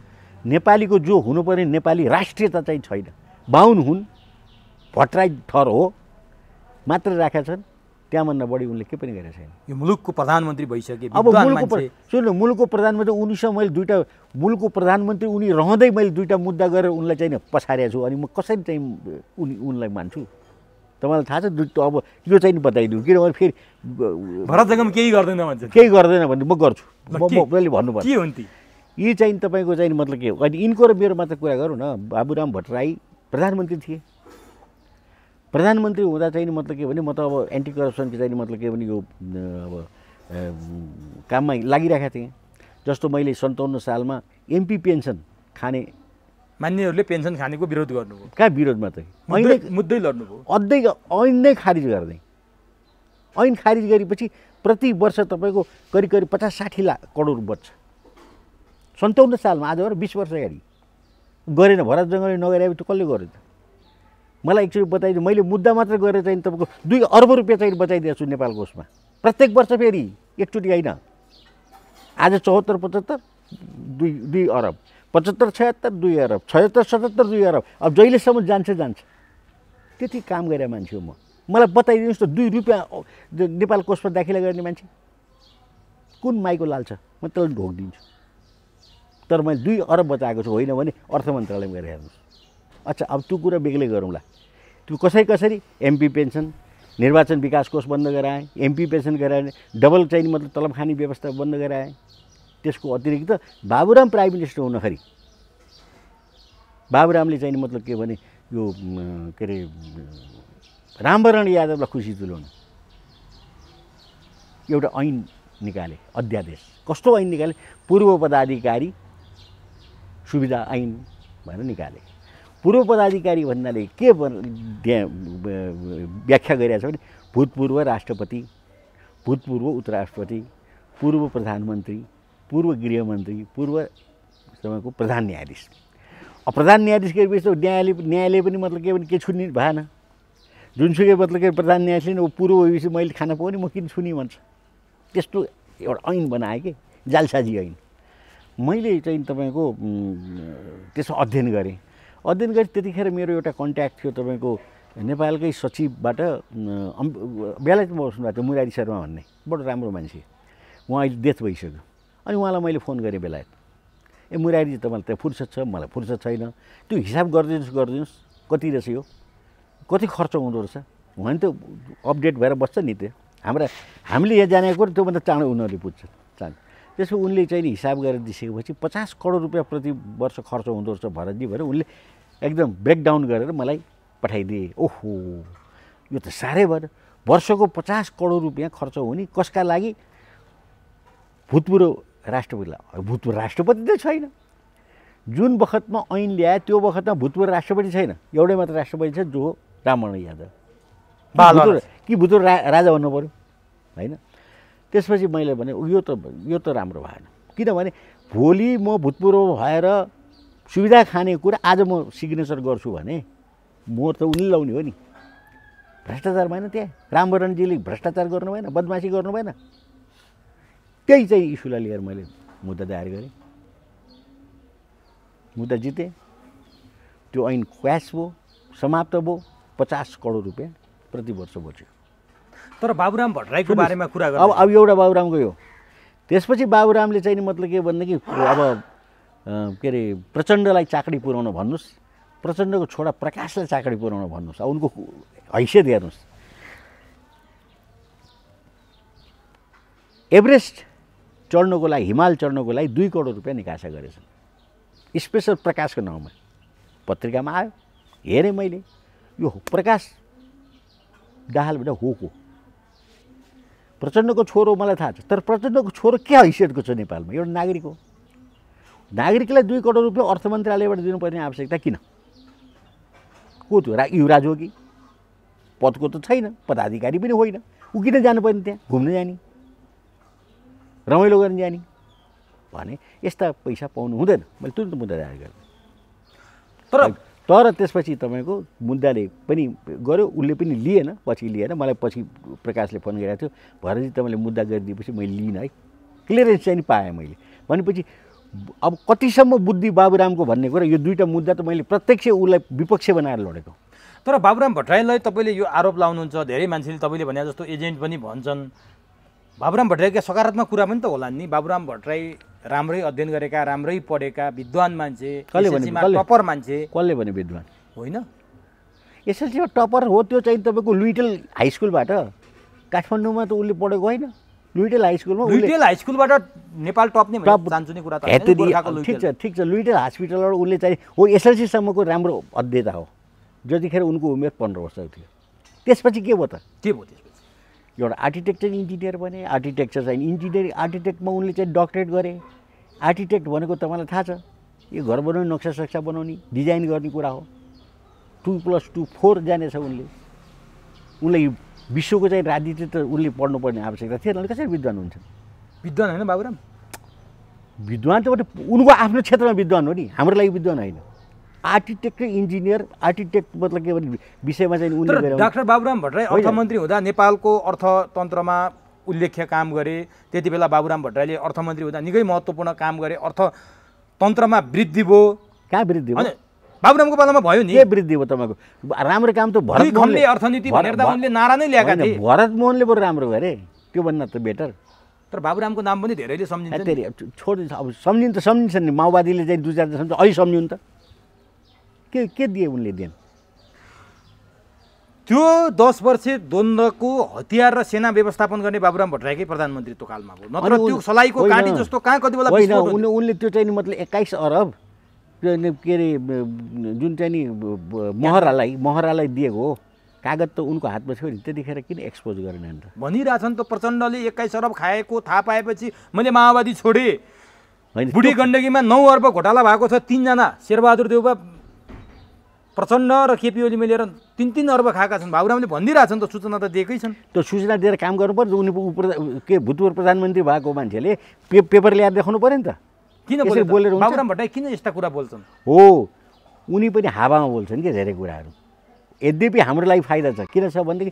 नेपालीको जो हुनुपर्ने नेपाली राष्ट्रियता चाहिँ छैन। बाहुन हुन्, भट्टराई थर हो मात्र राखेका छन्, त्यहाँभन्दा बढी उनले के पनि गरेका छैन। यो मुलुकको प्रधानमन्त्री भइसके अब मुलुकको सुन्नु मुलुकको प्रधानमन्त्री उनीसँग मैले दुईवटा मुलुकको प्रधानमन्त्री उनी रहँदै मैले दुईवटा मुद्दा गरेर उनलाई चाहिँ पछारेको छु, अनि म कसरी चाहिँ उनी उनलाई मान्छु? तपाईँलाई थाहा छ अब यो चाहिँ बताइदिउँ, किनभने फेरि भरत जङ्गम केही गर्दैन भन्छ, केही गर्दैन भने म गर्छु, मैले भन्नुपर्छ। के हुन् ती यी चाहिँ तपाईँको चाहिँ मतलब के हो? अनि यिनको र मेरो मात्र कुरा गरौँ न। बाबुराम भट्टराई प्रधानमन्त्री थिए, प्रधानमन्त्री हुँदा चाहिँ मतलब के भने म त अब एन्टी करप्सनको चाहिँ मतलब के भने यो अब काममा लागिरहेको थिएँ। जस्तो मैले सन्ताउन्न सालमा एमपी पेन्सन खाने मान्नेहरूले पेन्सन खानेको विरोध गर्नुभयो। कहाँ विरोध मात्रै, मुद्दै मुद्दै लड्नुभयो। अझै ऐन नै खारिज गर्दै, ऐन खारिज गरेपछि प्रति वर्ष तपाईँको करिब करिब पचास साठी लाख करोड बच्छ। सन्ताउन्न सालमा आज बिस वर्ष अगाडि गरेन, भरत जङ्गमले नगरे त कसले गर्यो त? मलाई एकचोटि बताइदिनु, मैले मुद्दा मात्र गरेर चाहिँ तपाईँको दुई अर्ब रुपियाँ चाहिँ बचाइदिएको छु नेपालको उसमा प्रत्येक वर्ष, फेरि एकचोटि होइन। आज चौहत्तर पचहत्तर दुई दुई अरब, पचहत्तर छयत्तर दुई अरब, छयत्तर सतहत्तर दुई अरब, अब जहिलेसम्म जान्छ जान्छ। त्यति काम गरेर मान्छे हो म। मलाई बताइदिनुहोस् त, दुई रुपियाँ नेपाल कोषमा दाखिला गर्ने मान्छे कुन माइको लाल छ? म त्यसलाई ढोकिदिन्छु। तर मैले दुई अरब बचाएको छु, होइन भने अर्थ मन्त्रालयमा गएर हेर्नुहोस्। अच्छा, अब त्यो कुरा बेग्लै गरौँला। त्यो कसै कसरी एमपी पेन्सन, निर्वाचन विकास कोष बन्द गराएँ, एमपी पेन्सन गराएँ, डबल चाहिँ मतलब तलब खाने व्यवस्था बन्द गराएँ। त्यसको अतिरिक्त बाबुराम प्राइम मिनिस्टर हुँदाखेरि बाबुरामले चाहिँ मतलब के भने यो के अरे रामवरण यादवलाई खुसी तुल्याउनु एउटा ऐन निकाले, अध्यादेश। कस्तो ऐन निकाले? पूर्व पदाधिकारी सुविधा ऐन भनेर निकाले। पूर्व पदाधिकारी भन्नाले के व्याख्या गरिरहेको छ भने भूतपूर्व राष्ट्रपति, भूतपूर्व उपराष्ट्रपति, पूर्व प्रधानमन्त्री, पूर्व गृहमन्त्री, पूर्व तपाईँको प्रधान न्यायाधीश। अब प्रधान न्यायाधीश के भएपछि न्यायालय न्यायालय पनि मतलब के भने के छुनी भएन। जुनसुकै मतलब के प्रधान न्यायाधीशले अब पूर्व भएपछि मैले खान पाउने म किन छुनी भन्छ। त्यस्तो एउटा ऐन बनाएँ कि जालसाजी ऐन। मैले चाहिँ तपाईँको त्यसो अध्ययन गरेँ। अध्ययन गरेँ त्यतिखेर मेरो एउटा कन्ट्याक्ट थियो तपाईँको नेपालकै सचिवबाट, बेलायतमा बस्नुभएको थियो मुरारी शर्मा भन्ने, बडो राम्रो मान्छे। उहाँ अहिले डेथ भइसक्यो। अनि उहाँलाई मैले फोन गरेँ बेलायत, ए मुरारीजी तपाईँलाई त्यहाँ फुर्सद छ? मलाई फुर्सद छैन, त्यो हिसाब गरिदिनुहोस् गरिदिनुहोस् कति रहेछ यो, कति खर्च हुँदो रहेछ। उहाँ त अपडेट भएर बस्छ नि, त्यो हाम्रा हामीले यहाँ जानेको कुरो त्योभन्दा चाँडो उनीहरूले बुझ्छ चाँडो। त्यसो उनले चाहिँ नि हिसाब गरेर दिइसकेपछि पचास करोड रुपियाँ प्रति वर्ष खर्च हुँदो रहेछ भरतजी भनेर उनले एकदम ब्रेकडाउन गरेर मलाई पठाइदिए। ओहो, यो त साह्रै भयो। वर्षको पचास करोड रुपियाँ खर्च हुने कसका लागि? भूतपूर्व राष्ट्रपतिलाई। भूतपूर्व राष्ट्रपति त छैन। जुन बखतमा ऐन ल्याए त्यो बखतमा भूतपूर्व राष्ट्रपति छैन, एउटै मात्र राष्ट्रपति छ जो रामवरण यादव। कि भूतपूर्व रा राजा भन्नु पऱ्यो होइन? त्यसपछि मैले भने यो त यो त राम्रो भएन, किनभने भोलि म भूतपूर्व भएर सुविधा खाने कुरा आज म सिग्नेचर गर्छु भने मोहर त उनले लाउने हो नि। भ्रष्टाचार भएन त्यहाँ? रामवरणजीले भ्रष्टाचार गर्नु भएन, बदमासी गर्नु भएन? त्यही चाहिँ इस्युलाई लिएर मैले मुद्दा दायर गरेँ, मुद्दा जितेँ। त्यो ऐन क्वास भयो, समाप्त भयो। पचास करोड रुपियाँ प्रति वर्ष बच्यो। तर बाबुराम भट्टराईको बारेमा कुरा गर्नु, अब अब एउटा बाबुरामको यो। त्यसपछि बाबुरामले चाहिँ मतलब के भनेदेखि अब के अरे प्रचण्डलाई चाकडी पुर्याउन भन्नुहोस्, प्रचण्डको छोरा प्रकाशलाई चाकडी पुर्याउन भन्नुहोस्, अब उनको हैसियत हेर्नुहोस्। एभरेस्ट चढ्नको लागि, हिमाल चढ्नको लागि दुई करोड रुपियाँ निकासा गरेछन्, स्पेसल प्रकाशको नाउँमा। पत्रिकामा आयो, हेरेँ मैले, यो प्रकाश दाहालबाट हो को प्रचण्डको छोरो मलाई थाहा छ, तर प्रचण्डको छोरो के हैसियतको छ नेपालमा? एउटा नागरिक हो। नागरिकलाई दुई करोड रुपियाँ अर्थ मन्त्रालयबाट दिनुपर्ने आवश्यकता किन? को त्यो? रा युवराज हो कि? पदको त छैन, पदाधिकारी पनि होइन। ऊ किन जानुपर्ने त्यहाँ? घुम्न जाने, रमाइलो गर्न जाने भने यस्ता पैसा पाउनु हुँदैन। मैले तुरन्त मुद्दा दायर गरेँ। तर तर त्यसपछि तपाईँको मुद्दाले पनि गर्यो, उसले पनि लिएन, पछि लिएन। मलाई पछि प्रकाशले फोन गरेको थियो, भरतजी तपाईँले मुद्दा गरिदिएपछि मैले लिइनँ है, क्लियरेन्स चाहिँ पाएँ मैले। भनेपछि अब कतिसम्म बुद्धि बाबुरामको भन्ने कुरा यो दुईवटा मुद्दा त मैले प्रत्यक्ष उसलाई विपक्ष बनाएर लडेको। तर बाबुराम भट्टराईलाई तपाईँले यो आरोप लाउनुहुन्छ, धेरै मान्छेले तपाईँले भने जस्तो एजेन्ट पनि भन्छन्। बाबुराम भट्टराईका सकारात्मक कुरा पनि त होला नि। बाबुराम भट्टराई राम्रै अध्ययन गरेका, राम्रै पढेका, विद्वान मान्छे, एसएलसीमा टपर मान्छे। कसले भने विद्वान होइन? एसएलसीमा टपर हो त्यो चाहिँ तपाईँको लुइटेल हाई स्कुलबाट, काठमाडौँमा त उसले पढेको होइन। लुइटेल हाई स्कुलमा, लुइटेल हाई स्कुलबाट नेपाल टप्ने जान्छु नि कुरा त ठिक छ ठिक छ। लुइटेल हस्पिटलबाट उसले चाहिँ हो एसएलसीसम्मको राम्रो अध्येता हो, जतिखेर उनको उमेर पन्ध्र वर्षको थियो। त्यसपछि के भयो त? के भयो त्यसपछि? एउटा आर्किटेक्चर इन्जिनियर बने। आर्किटेक्चर चाहिँ इन्जिनियरिङ आर्किटेक्टमा उनले चाहिँ डक्टरेट गरे। आर्किटेक्ट भनेको तपाईँलाई थाहा छ, यो घर बनाउने, नक्सा सक्सा बनाउने, डिजाइन गर्ने कुरा हो। टू प्लस टू फोर जानेछ उनले। उनलाई विश्वको चाहिँ राजनीति त उनले पढ्नुपर्ने आवश्यकता थिएन। उनले कसरी विद्वान हुन्छन्? विद्वान होइन बाबुराम? विद्वान त उनको आफ्नो क्षेत्रमा विद्वान हो नि, हाम्रो लागि विद्वान होइन। आर्किटेक्ट र इन्जिनियर, आर्किटेक्ट मतलब के भने विषयमा चाहिँ उनले। डाक्टर बाबुराम भट्टराई अर्थमन्त्री हुँदा नेपालको अर्थतन्त्रमा उल्लेख्य काम गरे। त्यति बेला बाबुराम भट्टराईले अर्थमन्त्री हुँदा निकै महत्त्वपूर्ण काम गरे। अर्थतन्त्रमा वृद्धि भयो। कहाँ वृद्धि भयो? बाबुरामको पालामा भयो नि। के वृद्धि भयो तपाईँको? राम्रो काम त भरत मोहनले अर्थनीति भनेर त उनले नारा नै ल्याएका थिए। भरत मोहनले बरु राम्रो गरे, त्यो भन्दा त बेटर। तर बाबुरामको नाम पनि धेरैले सम्झिन्छ। छोड अब सम्झिनु त सम्झिन्छ नि, माओवादीले चाहिँ दुई चार सम्झ अहिले सम्झिनु त के के दिए उनले देन? त्यो दस वर्ष द्वन्द्वको हतियार र सेना व्यवस्थापन गर्ने बाबुराम भट्टराईकै प्रधानमन्त्रीत्व कालमा भयो। नत्र त्यो सलाइको काँटी जस्तो कहाँ कति बेला होइन। उनले उनले त्यो चाहिँ मतलब एक्काइस अरब के अरे जुन चाहिँ नि महरालाई महरालाई दिएको हो कागज त उनको हातमा थियो नि, त्यतिखेर किन एक्सपोज गरेन अन्त? भनिरहेछन् त प्रचण्डले एक्काइस अरब खाएको थाहा पाएपछि मैले माओवादी छोडेँ। बुढी गण्डकीमा नौ अर्ब घोटाला भएको छ। तिनजना शेरबहादुर देउवा, प्रचण्ड र केपी ओली मिलेर तिन तिन अर्ब खाएका छन्। बाबुरामले भनिदिइरहेछन् त, सूचना त दिएकै छन्। त्यो सूचना दिएर काम गर्नुपर्छ। उनी के भूतपूर्व प्रधानमन्त्री भएको मान्छेले पे पेपर ल्याएर देखाउनु पऱ्यो नि त। किन बोलेर बाबुराम भट्टराई किन यस्ता कुरा बोल्छन्? हो, उनी पनि हावामा बोल्छन् कि धेरै कुराहरू। यद्यपि हाम्रो लागि फाइदा छ। किन छ भनेदेखि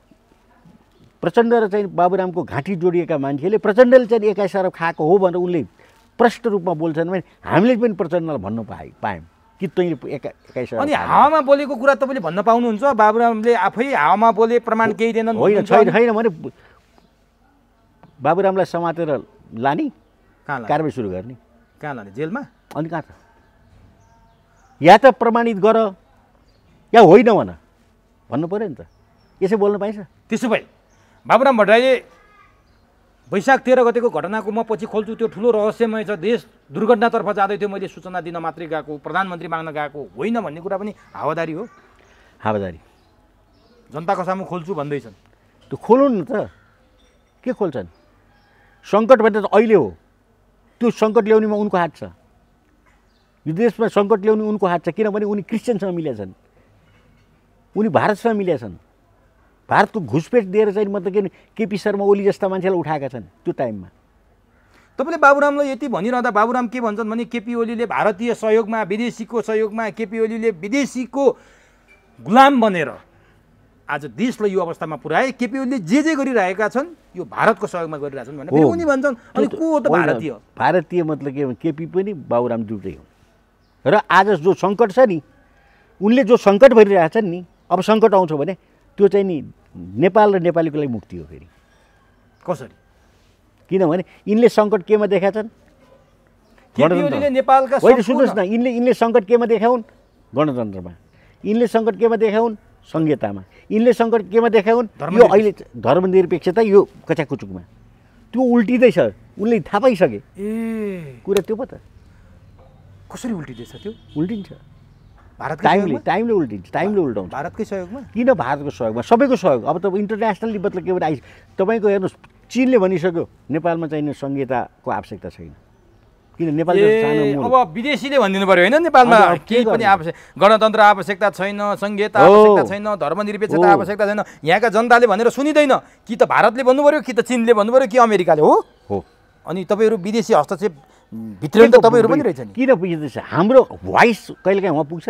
प्रचण्ड र चाहिँ बाबुरामको घाँटी जोडिएका मान्छेले प्रचण्डले चाहिँ एक्काइस अरब खाएको हो भनेर उनले प्रष्ट रूपमा बोल्छन् भने हामीले पनि प्रचण्डलाई भन्नु पाए पायौँ कि तैँले एक्काइस अरब। अनि हावामा बोलेको कुरा तपाईँले भन्न पाउनुहुन्छ? बाबुरामले आफै हावामा बोले, प्रमाण केही दिएनन्? होइन, छैन छैन भने बाबुरामलाई समातेर लाने, कहाँ कारबाही सुरु गर्ने? कहाँ लाने? जेलमा? अनि कहाँ त? या त प्रमाणित गर या होइन भन, भन्नु पऱ्यो नि त। यसै बोल्न पाइन्छ? त्यसो भए बाबुराम भट्टराईले वैशाख तेह्र गतेको घटनाको म पछि खोल्छु, त्यो ठुलो रहस्यमय छ, देश दुर्घटनातर्फ जाँदै थियो, मैले सूचना दिन मात्रै गएको, प्रधानमन्त्री माग्न गएको होइन भन्ने कुरा पनि हावादारी हो। हावादारी जनताको सामु खोल्छु भन्दैछन्। त्यो खोल्नु न त, के खोल्छन्? सङ्कट भने त अहिले हो। त्यो सङ्कट ल्याउनेमा उनको हात छ। यो देशमा सङ्कट ल्याउने उनको हात छ, किनभने उनी क्रिस्चियनसँग मिलेका छन्, उनी भारतसँग मिलेका छन्। भारतको घुसपेट दिएर चाहिँ मतलब के केपी शर्मा ओली जस्ता मान्छेलाई उठाएका छन् त्यो टाइममा। तपाईँले बाबुरामलाई यति भनिरहँदा बाबुराम के भन्छन् भने केपी ओलीले भारतीय सहयोगमा, विदेशीको सहयोगमा, केपी ओलीले विदेशीको गुलाम बनेर आज देशलाई यो अवस्थामा पुर्याए। केपी ओलीले जे जे गरिरहेका छन् यो भारतको सहयोगमा गरिरहेछन् भनेर फेरि उनी भन्छन्। अनि को हो त भारतीय? भारतीय मतलब के? केपी पनि बाबुराम दुइटै हो। र आज जो सङ्कट छ नि, उनले जो सङ्कट भइरहेछन् नि, अब सङ्कट आउँछ भने त्यो चाहिँ नि नेपाल र नेपालीको लागि मुक्ति हो। फेरि कसरी? किनभने यिनले सङ्कट केमा देखाएछन्? नेपालका होइन, सुन्नुहोस् न, यिनले यिनले सङ्कट केमा देखाउन्? गणतन्त्रमा। यिनले सङ्कट केमा देखाउन्? संहितामा। यिनले सङ्कट केमा देखाउन्? यो अहिले धर्मनिरपेक्षता यो कचाकुचुकमा। त्यो उल्टिँदैछ, उनले थाहा पाइसके। ए कुरा त्यो पो त। कसरी उल्टिँदैछ? त्यो उल्टिन्छ भारतकै टाइमले टाइमले उल्टिन्छ, टाइमले उल्टाउँछ। भारतकै सहयोगमा? किन भारतको सहयोगमा? सबैको सहयोग। अब त इन्टरनेसनली मतलब के भने आइस तपाईँको हेर्नुहोस्, चीनले भनिसक्यो नेपालमा चाहिने संहिताको आवश्यकता छैन। किन नेपाल सानो? अब विदेशीले भनिदिनु पर्यो होइन नेपालमा केही पनि आवश्यक, गणतन्त्र आवश्यकता छैन, संहिता आवश्यकता छैन, धर्मनिरपेक्षता आवश्यकता छैन। यहाँका जनताले भनेर सुनिँदैन। कि त भारतले भन्नु पर्यो, कि त चीनले भन्नु पर्यो, कि अमेरिकाले हो हो अनि तपाईँहरू विदेशी हस्तक्षेप भित्र त तपाईँहरू पनि रहेछ नि। किन पुग्दैछ? हाम्रो भोइस कहिलेकाहीँ उहाँ पुग्छ नि त।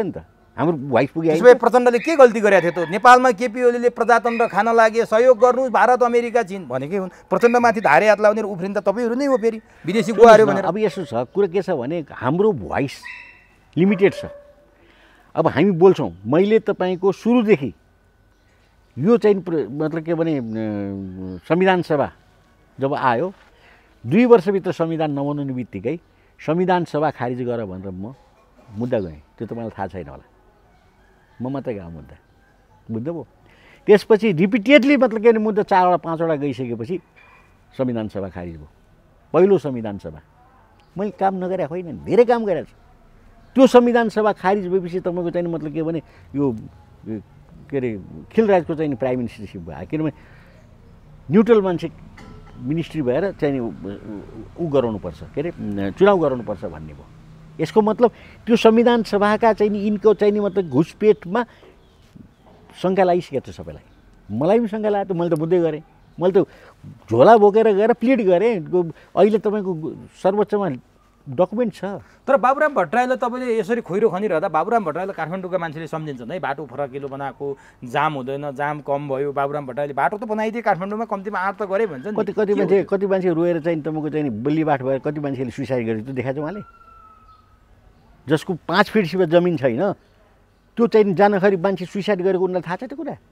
हाम्रो भोइस पुग्यो त्यसो भए प्रचण्डले के गल्ती गरेको थियो त? नेपालमा केपी ओलीले प्रजातन्त्र खान लागे, सहयोग गर्नु भारत अमेरिका चीन भनेकै हुन्। प्रचण्डमाथि धारे हात लाउने उफ्रिन त तपाईँहरू नै हो, फेरि विदेशी गुवाहरू भनेर। अब यसो छ, कुरा के छ भने हाम्रो भोइस लिमिटेड छ। अब हामी बोल्छौँ, मैले तपाईँको सुरुदेखि यो चाहिँ मतलब के भने संविधान सभा जब आयो दुई वर्षभित्र संविधान नबनाउने बित्तिकै संविधान सभा खारिज गर भनेर म मुद्दा गएँ। त्यो तपाईँलाई थाहा छैन होला, म मात्रै गएँ मुद्दा, बुझ्नुभयो? त्यसपछि रिपिटेडली मतलब के भने मुद्दा चारवटा पाँचवटा गइसकेपछि संविधान सभा खारिज भयो। पहिलो संविधान सभा मैले काम नगरे होइन, धेरै काम गरेको छु। त्यो संविधान सभा खारिज भएपछि तपाईँको चाहिँ मतलब के भने यो के अरे खिलराजको चाहिँ प्राइम मिनिस्टरसिप भयो। किनभने न्युट्रल मान्छे मिनिस्ट्री भएर चाहिँ ऊ गराउनुपर्छ, के अरे चुनाव गराउनुपर्छ भन्ने भयो। यसको मतलब त्यो संविधान सभाका चाहिँ यिनको चाहिँ मतलब घुसपेटमा शङ्का लागिसकेको छ सबैलाई। मलाई पनि शङ्का लाग्यो, मैले त मुद्दै गरेँ, मैले त झोला बोकेर गएर प्लिड गरेँ। अहिले तपाईँको सर्वोच्चमा डकुमेन्ट छ। तर बाबुराम भट्टराईलाई तपाईँले यसरी खोइरो खनिरहँदा बाबुराम भट्टराईलाई काठमाडौँका मान्छेले सम्झिन्छन् है, बाटो फराकिलो बनाएको, जाम हुँदैन, जाम कम भयो, बाबुराम भट्टराईले बाटो त बनाइदिए काठमाडौँमा, कम्तीमा आँट त गरे भन्छन्। कति कति मान्छे कति मान्छे रोएर चाहिँ तपाईँको चाहिँ बल्लीबाट भएर कति मान्छेले सुसाइड गरेको त्यो देखाएको छ उहाँले। जसको पाँच फिट सिवा जमिन छैन त्यो चाहिँ जानखेरि मान्छे सुसाइड गरेको उनीलाई थाहा छ त्यो कुरा?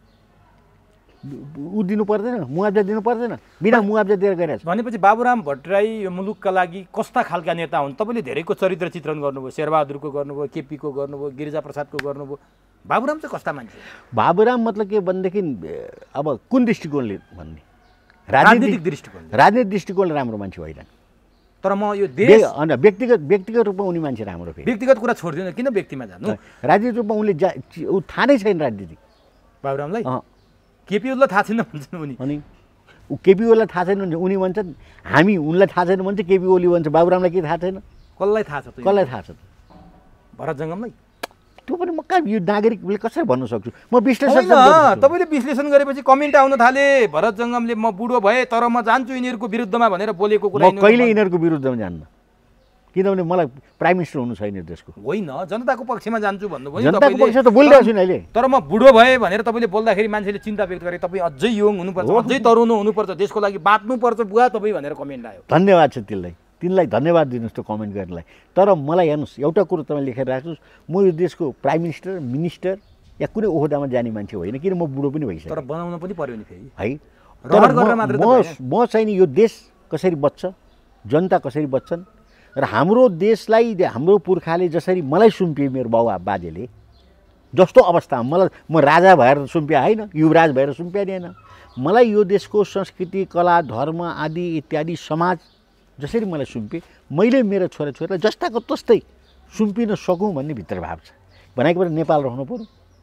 ऊ दिनु पर्दैन, मुआब्जा दिनु पर्दैन, बिना मुआब्जा दिएर गइरहेछ। भनेपछि बाबुराम भट्टराई यो मुलुकका लागि कस्ता खालका नेता हुन्? तपाईँले धेरैको चरित्र चित्रण गर्नुभयो, शेरबहादुरको गर्नुभयो, केपीको गर्नुभयो, गिरिजा प्रसादको गर्नुभयो। बाबुराम चाहिँ कस्ता मान्छे? बाबुराम मतलब के भनेदेखि अब कुन दृष्टिकोणले भन्ने, राजनीतिक दृष्टिकोण, राजनीतिक दृष्टिकोणले राम्रो मान्छे होइन। तर म यो देश होइन व्यक्तिगत व्यक्तिगत रूपमा उनी मान्छे राम्रो फेरि। व्यक्तिगत कुरा छोडिदिनु, किन व्यक्तिमा जानु? राजनीतिक रूपमा उनले जा ऊ थाहा नै छैन राजनीति बाबुरामलाई। केपी ओलीलाई थाहा छैन भन्छन् उनी। अनि ऊ केपी ओलीलाई थाहा छैन भन्छ, उनी भन्छन् हामी उनलाई थाहा छैन भन्छ, केपी ओली भन्छ। बाबुरामलाई के थाहा छैन? कसलाई थाहा छ त? कसलाई थाहा छ? भरत जङ्गमलाई। त्यो पनि म कहाँ यो नागरिकले कसरी भन्न सक्छु? म विश्लेषण होइन, तपाईँले विश्लेषण गरेपछि कमेन्ट आउन थाले, भरत जङ्गमले म बुढो भए तर म जान्छु यिनीहरूको विरुद्धमा भनेर बोलेको कुरा। म कहिले यिनीहरूको विरुद्धमा जान्न, किनभने मलाई प्राइम मिनिस्टर हुनु छैन देशको। होइन, जनताको पक्षमा जान्छु भन्नुभयो जनताको पक्षमा त बोलिरहेको छु नि अहिले। तर म बुढो भए भनेर तपाईँले बोल्दाखेरि मान्छेले चिन्ता व्यक्त गरे, तपाईँ अझै यङ हुनुपर्छ, अझै तरुण हुनुपर्छ, देशको लागि बाँच्नुपर्छ बुवा तपाईँ भनेर कमेन्ट आयो। धन्यवाद छ तिनलाई, तिनलाई धन्यवाद दिनुहोस् त्यो कमेन्ट गर्नलाई। तर मलाई हेर्नुहोस् एउटा कुरो तपाईँ लेखेर राख्नुहोस्, म यो देशको प्राइम मिनिस्टर मिनिस्टर या कुनै ओहदामा जाने मान्छे होइन, किन म बुढो पनि भइसकेँ। तर बनाउन पनि पर्यो नि फेरि है। रहर गरेर मात्र त म म चाहिँ नि यो देश कसरी बच्छ, जनता कसरी बच्छन् र हाम्रो देशलाई हाम्रो पुर्खाले जसरी मलाई सुम्पिए मेरो बाउ बाजेले जस्तो अवस्थामा मलाई म राजा भएर सुम्पिया होइन, युवराज भएर सुम्पिया नि होइन। मलाई यो देशको संस्कृति कला धर्म आदि इत्यादि समाज जसरी मलाई सुम्पे मैले मेरो छोराछोरीलाई जस्ताको तस्तै सुम्पिन सकौँ भन्ने भित्र भाव छ। भनेकोबाट नेपाल रहनु पऱ्यो,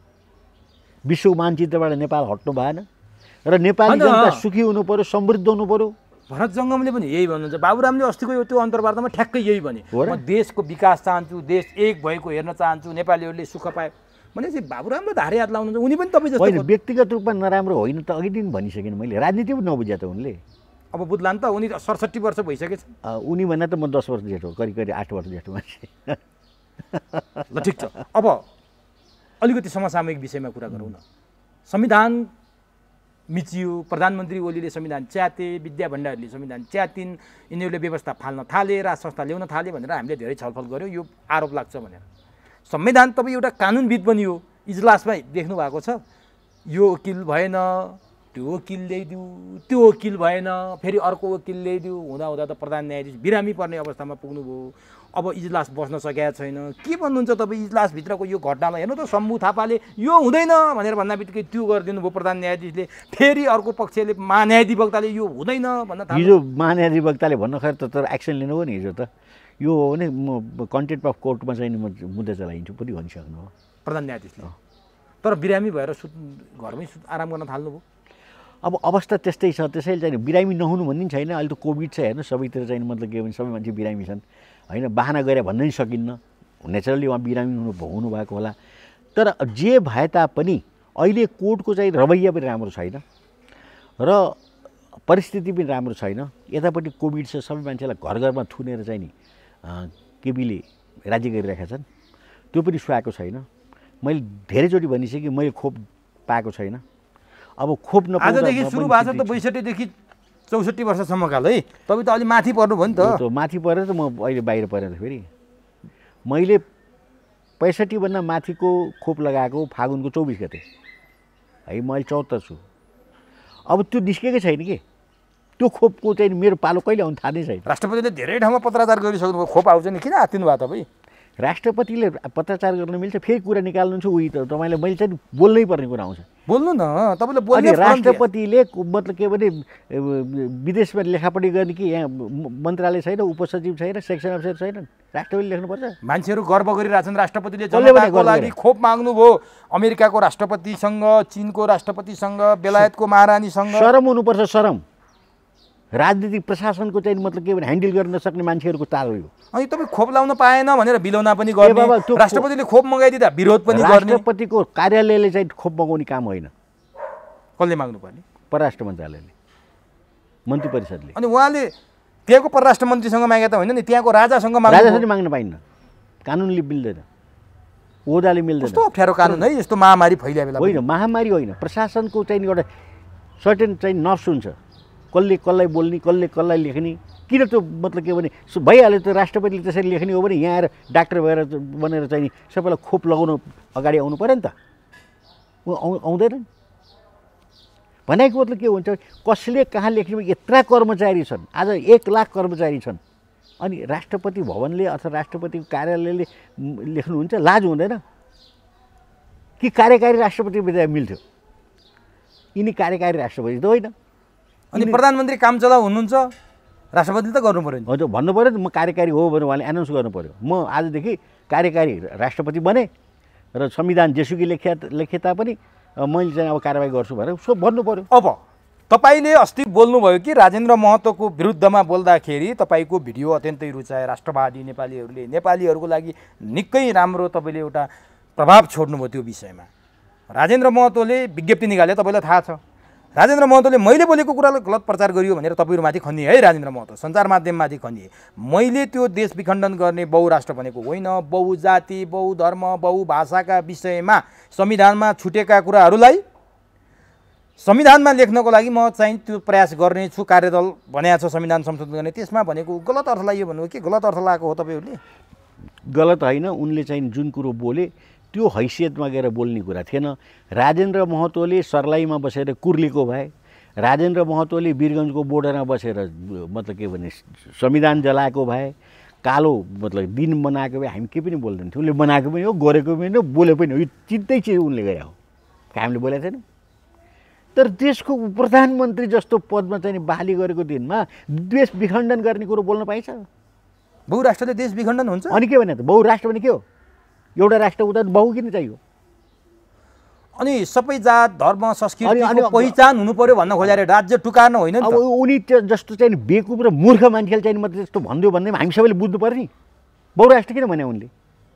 विश्व मानचित्रबाट नेपाल हट्नु भएन र नेपाली जनता सुखी हुनु पऱ्यो, समृद्ध हुनु पऱ्यो। भरत जङ्गमले पनि यही भन्नुहुन्छ, बाबुरामले अस्तिको यो त्यो अन्तर्वार्तामा ठ्याक्कै यही भने, म देशको विकास चाहन्छु, देश एक भएको हेर्न चाहन्छु, नेपालीहरूले सुख पाए भनेपछि बाबुरामले धारे हात लाउनुहुन्छ। उनी पनि तपाईँ जस्तो व्यक्तिगत रूपमा नराम्रो होइन त अघि दिन भनिसकेन मैले, राजनीति पनि नबुझ्या त उनले। अब बुझ्ला नि त, उनी सडसठी वर्ष भइसकेछ। उनी भन्दा त म दस वर्ष जेठो, करिब करिब आठ वर्ष जेठो मान्छे। ल ठिक छ, अब अलिकति समसामयिक विषयमा कुरा गरौँ न। संविधान मिचियो, प्रधानमन्त्री ओलीले संविधान च्याते, विद्या भण्डारीले संविधान च्यातिन्, यिनीहरूले व्यवस्था फाल्न थाले, राज संस्था ल्याउन थाले भनेर हामीले धेरै छलफल गऱ्यौँ। यो आरोप लाग्छ भनेर संविधान तपाईँ एउटा कानुनविद पनि हो, इजलासमा देख्नु भएको छ, यो वकिल भएन, त्यो वकिल ल्याइदियो, त्यो वकिल भएन, फेरि अर्को वकिल ल्याइदियो, हुँदा हुँदा त प्रधान न्यायाधीश बिरामी पर्ने अवस्थामा पुग्नुभयो। अब इजलास बस्न सकेका छैन। के भन्नुहुन्छ तपाईँ इजलासभित्रको यो घटनालाई? हेर्नु त, शम्भु थापाले यो हुँदैन भनेर भन्दा बित्तिकै त्यो गरिदिनु भयो प्रधान न्यायाधीशले, फेरि अर्को पक्षले महान्यायाधिवक्ताले यो हुँदैन भन्न थाल्यो। हिजो महान्यायाधिवक्ताले भन्न खैर त, तर एक्सन लिनु हो नि हिजो त। यो हो भने म कन्टेम्प्ट अफ कोर्टमा चाहिँ म मुद्दा चलाइन्छु पनि भनिसक्नु हो प्रधान न्यायाधीशले। तर बिरामी भएर सुत घरमै सुत आराम गर्न थाल्नुभयो। अब अवस्था त्यस्तै छ, त्यसैले चाहिँ बिरामी नहुनु भन्ने छैन। अहिले त कोभिड छ, हेर्नु सबैतिर चाहिँ मतलब के भने सबै मान्छे बिरामी छन् होइन, बाहना गरे भन्नै सकिन्न। नेचुरली उहाँ बिरामी हुनु हुनुभएको होला। तर जे भए तापनि अहिले कोर्टको चाहिँ रवैया पनि राम्रो छैन र परिस्थिति पनि राम्रो छैन। यतापट्टि कोभिड छ, सबै मान्छेलाई घर घरमा थुनेर चाहिँ नि केपीले राज्य गरिरहेका छन्, त्यो पनि सुहाएको छैन। मैले धेरैचोटि भनिसकेँ मैले खोप पाएको छैन। अब खोप नपाउँदा आजदेखि सुरु भएको छ त बैसठीदेखि चौसठी वर्षसम्मका है, तपाईँ त अलि माथि पर्नु भयो नि त। माथि परेर त म अहिले बाहिर परेर फेरि मैले पैँसठीभन्दा माथिको खोप लगाएको फागुनको चौबिस गते है, म अहिले चौहत्तर छु। अब त्यो निस्केकै छैन कि त्यो खोपको चाहिँ मेरो पालो कहिले आउनु थाहा नै छैन। राष्ट्रपतिले धेरै ठाउँमा पत्रचार गरिसक्नुभयो, खोप आउँछ नि, किन आत्तिनु भयो तपाईँ? राष्ट्रपतिले पत्रचार गर्न मिल्छ, फेरि कुरा निकाल्नुहुन्छ उही त तपाईँलाई मैले चाहिँ बोल्नै पर्ने कुरा आउँछ। बोल्नु न, तपाईँले बोल्ने। राष्ट्रपतिले मतलब के भने विदेशमा लेखापढी गर्ने कि यहाँ मन्त्रालय छैन, उपसचिव छैन, सेक्सन अफिसर छैन, राष्ट्रपतिले लेख्नुपर्छ। मान्छेहरू गर्व गरिरहेछन् राष्ट्रपतिले जनताको लागि खोप माग्नुभयो। अमेरिकाको राष्ट्रपतिसँग, चीनको राष्ट्रपतिसँग, बेलायतको महारानीसँग शरम हुनुपर्छ, शरम। राजनीतिक प्रशासनको चाहिँ मतलब के भने ह्यान्डल गर्न नसक्ने मान्छेहरूको चाल हो यो। अनि तपाईँ खोप लाउन पाएन भनेर बिलौना पनि गर्ने, राष्ट्रपतिले खोप मगाइदिँदा विरोध पनि गर्ने। राष्ट्रपतिको कार्यालयले चाहिँ खोप मगाउने काम होइन। कसले माग्नुपर्ने? परराष्ट्र मन्त्रालयले, मन्त्री परिषदले। अनि उहाँले त्यहाँको परराष्ट्र मन्त्रीसँग मागे त होइन नि, त्यहाँको राजासँग माग्नु। राजासँग माग्न पाइन्न, कानुनले मिल्दैन, ओदाले मिल्दैन। कस्तो अप्ठ्यारो कानुन है यस्तो महामारी फैलिया बेला। होइन महामारी होइन, प्रशासनको चाहिँ एउटा सर्टेन चाहिँ नफ्स हुन्छ, कसले कसलाई बोल्ने, कसले कसलाई लेख्ने। किन त्यो मतलब के भने भइहाल्यो त राष्ट्रपतिले त्यसरी लेख्ने हो भने यहाँ आएर डाक्टर भएर बनेर चाहिँ सबैलाई खोप लगाउनु अगाडि आउनु पऱ्यो नि त, आउँदैन। भनेको मतलब के हुन्छ, कसले कहाँ लेख्ने, यत्रा कर्मचारी छन्, आज एक लाख कर्मचारी छन्, अनि राष्ट्रपति भवनले अथवा राष्ट्रपतिको कार्यालयले लेख्नुहुन्छ, लाज हुँदैन कि? कार्यकारी राष्ट्रपति मिल्थ्यो, यिनी कार्यकारी राष्ट्रपति त होइन। अनि प्रधानमन्त्री काम चलाउ हुनुहुन्छ, राष्ट्रपतिले त गर्नु पऱ्यो नि। हजुर भन्नु पऱ्यो नि, म कार्यकारी हो भनेर उहाँले एनाउन्स गर्नु पऱ्यो, म आजदेखि कार्यकारी राष्ट्रपति बने र संविधान जेसुकै लेखे लेखे तापनि मैले चाहिँ अब कारवाही गर्छु भनेर सो भन्नु पऱ्यो। अब तपाईँले अस्ति बोल्नुभयो कि राजेन्द्र महतोको विरुद्धमा बोल्दाखेरि तपाईँको भिडियो अत्यन्तै रुचाए राष्ट्रवादी नेपालीहरूले, नेपालीहरूको लागि निकै राम्रो तपाईँले एउटा प्रभाव छोड्नुभयो त्यो विषयमा। राजेन्द्र महतोले विज्ञप्ति निकाले, तपाईँलाई थाहा छ। राजेन्द्र महतोले मैले बोलेको कुरालाई गलत प्रचार गरियो भनेर तपाईँहरूमाथि खनिए है, राजेन्द्र महतो सञ्चार माध्यममाथि खनिए। मैले त्यो देश विखण्डन गर्ने बहुराष्ट्र भनेको होइन, बहुजाति, बहुधर्म, बहुभाषाका विषयमा संविधानमा छुटेका कुराहरूलाई संविधानमा लेख्नको लागि म चाहिँ त्यो प्रयास गर्नेछु। कार्यदल भनेको छ संविधान संशोधन गर्ने, त्यसमा भनेको गलत अर्थ लाग्यो भन्नु के गलत अर्थ लागेको हो तपाईँहरूले? गलत होइन, उनले चाहिँ जुन कुरो बोले त्यो हैसियतमा गएर बोल्ने कुरा थिएन। राजेन्द्र महतोले सर्लाहीमा बसेर कुर्लीको भए, राजेन्द्र महतोले वीरगञ्जको बोर्डरमा बसेर मतलब के भने संविधान जलाएको भए, कालो मतलब दिन बनाएको भए हामी के पनि बोल्दैन थियौँ। उसले बनाएको पनि हो, गरेको पनि हो, बोले पनि हो, यो चिन्तै चिज उनले गरे हो, हामीले बोलेको छैन। तर देशको प्रधानमन्त्री जस्तो पदमा चाहिँ बहाली गरेको दिनमा देश विखण्डन गर्ने कुरो बोल्न पाइन्छ? बहुराष्ट्रले देश विखण्डन हुन्छ? अनि के भने त बहुराष्ट्र भने के हो? एउटा राष्ट्र उता बहु किन चाहियो? अनि सबै जात धर्म संस्कृतिको पहिचान हुनु पर्यो भन्न खोजेर राज्य टुकार्न होइन नि त। अब उनी जस्तो चाहिँ बेकुब र मूर्ख मान्छेले चाहिँ मात्रै त्यस्तो भन्दियो भन्दै हामी सबैले बुझ्नु पर्ने। बहुराष्ट्र किन भने उनले?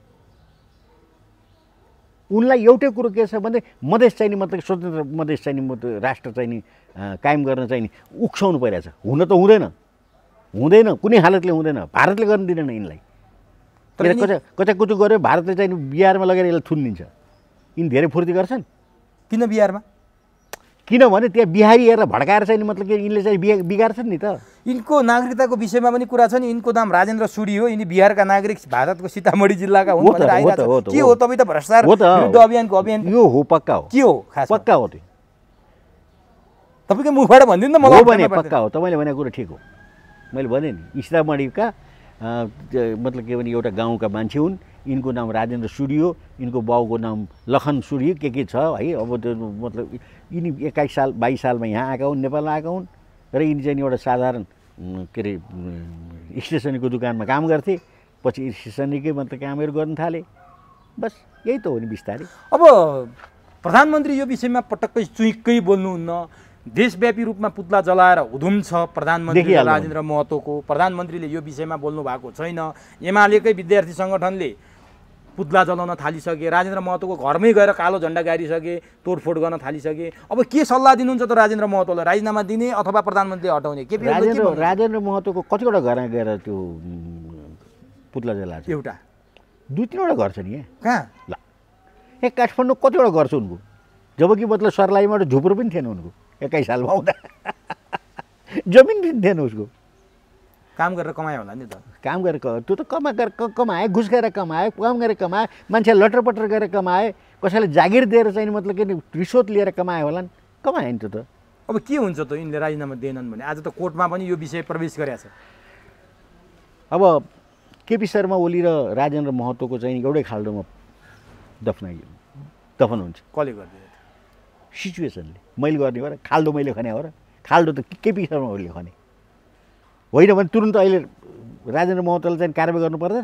उनलाई एउटै कुरो के छ भने मधेस चाहिँ मतलब स्वतन्त्र मधेस चाहिँ राष्ट्र चाहिँ कायम गर्न चाहिँ उक्साउनु परिरहेछ। हुन त हुँदैन, हुँदैन, कुनै हालतले हुँदैन। भारतले गर्न दिँदैन यिनलाई। कचा कचाकुचु गऱ्यो भारतले चाहिँ बिहारमा लगेर यसलाई थुनिदिन्छ। यिनी धेरै फुर्ती गर्छन्। किन बिहारमा? किनभने त्यहाँ बिहारी हेरेर भड्काएर चाहिँ मतलब के यिनले चाहिँ बिहा बिगार्छन् नि त। यिनको नागरिकताको विषयमा पनि कुरा छ नि। यिनको नाम राजेन्द्र सुडी हो, यिनी बिहारका नागरिक, भारतको सीतामढी जिल्लाका हुन् भनेर आइरहेको छ। के हो तपाईँ त भ्रष्टाचार विरुद्ध अभियानको अभियान? यो हो, पक्का हो। के हो खास? पक्का हो, त्यो तपाईँको मुखबाट भनिदिनु न मलाई। हो भने पक्का हो, तपाईँले भनेको कुरो ठिक हो। मैले भने नि सीतामढीका मतलब के भने एउटा गाउँका मान्छे हुन्। यिनको नाम राजेन्द्र सुडी हो, यिनको बाउको नाम लखन सुडी के के छ है। अब त्यो मतलब यिनी एक्काइस साल बाइस सालमा यहाँ आएका हुन्, नेपालमा आएका हुन् र यिनी चाहिँ एउटा साधारण के अरे स्टेसनको दुकानमा काम गर्थे। पछि स्टेसनकै मतलब कामहरू गर्न थाले। बस यही त हो नि बिस्तारै। अब प्रधानमन्त्री यो विषयमा पटक्कै चुइक्कै बोल्नुहुन्न। देशव्यापी रूपमा पुतला जलाएर हुधुम छ प्रधानमन्त्री राजेन्द्र महतोको। प्रधानमन्त्रीले यो विषयमा बोल्नु भएको छैन। एमालेकै विद्यार्थी सङ्गठनले पुतला जलाउन थालिसके, राजेन्द्र महतोको घरमै गएर कालो झन्डा गाडिसके, तोडफोड गर्न थालिसके। अब के सल्लाह दिनुहुन्छ त राजेन्द्र महतोलाई? राजीनामा दिने अथवा प्रधानमन्त्रीले हटाउने? के राजेन्द्र राजेन्द्र महतोको कतिवटा घरमा गएर त्यो पुतला जलाएको? एउटा, दुई तिनवटा घर छ नि यहाँ। कहाँ? ल यहाँ काठमाडौँ कतिवटा गर्छ उनको, जबकि मतलब सर्लाहीबाट झुप्रो पनि थिएन उनको एक्काइस सालमा आउँदा जमिन पनि थिएन उसको। काम गरेर कमायो होला नि त, काम गरेर त्यो त कमा गरेर कमाए, घुस गरेर कमाए, काम गरेर कमाए, मान्छे लटरपटर गरेर कमाए, कसैले जागिर दिएर चाहिँ मतलब के रिश्वत लिएर कमायो होला नि, कमाए नि त्यो त। अब के हुन्छ त यिनले राजीनामा दिएनन् भने? आज त कोर्टमा पनि यो विषय प्रवेश गरेछ। अब केपी शर्मा ओली र राजेन्द्र महतोको चाहिँ एउटै खाल्डोमा दफनाइयो, दफन हुन्छ। कसले गरिदियो? सिचुएसनले। मैले गर्ने हो र खाल्डो मैले खने हो र? खाल्डो त केपी शर्मा ओलीले खने होइन भने तुरुन्त अहिले राजेन्द्र महतोले चाहिँ कारवाही गर्नु पर्दैन?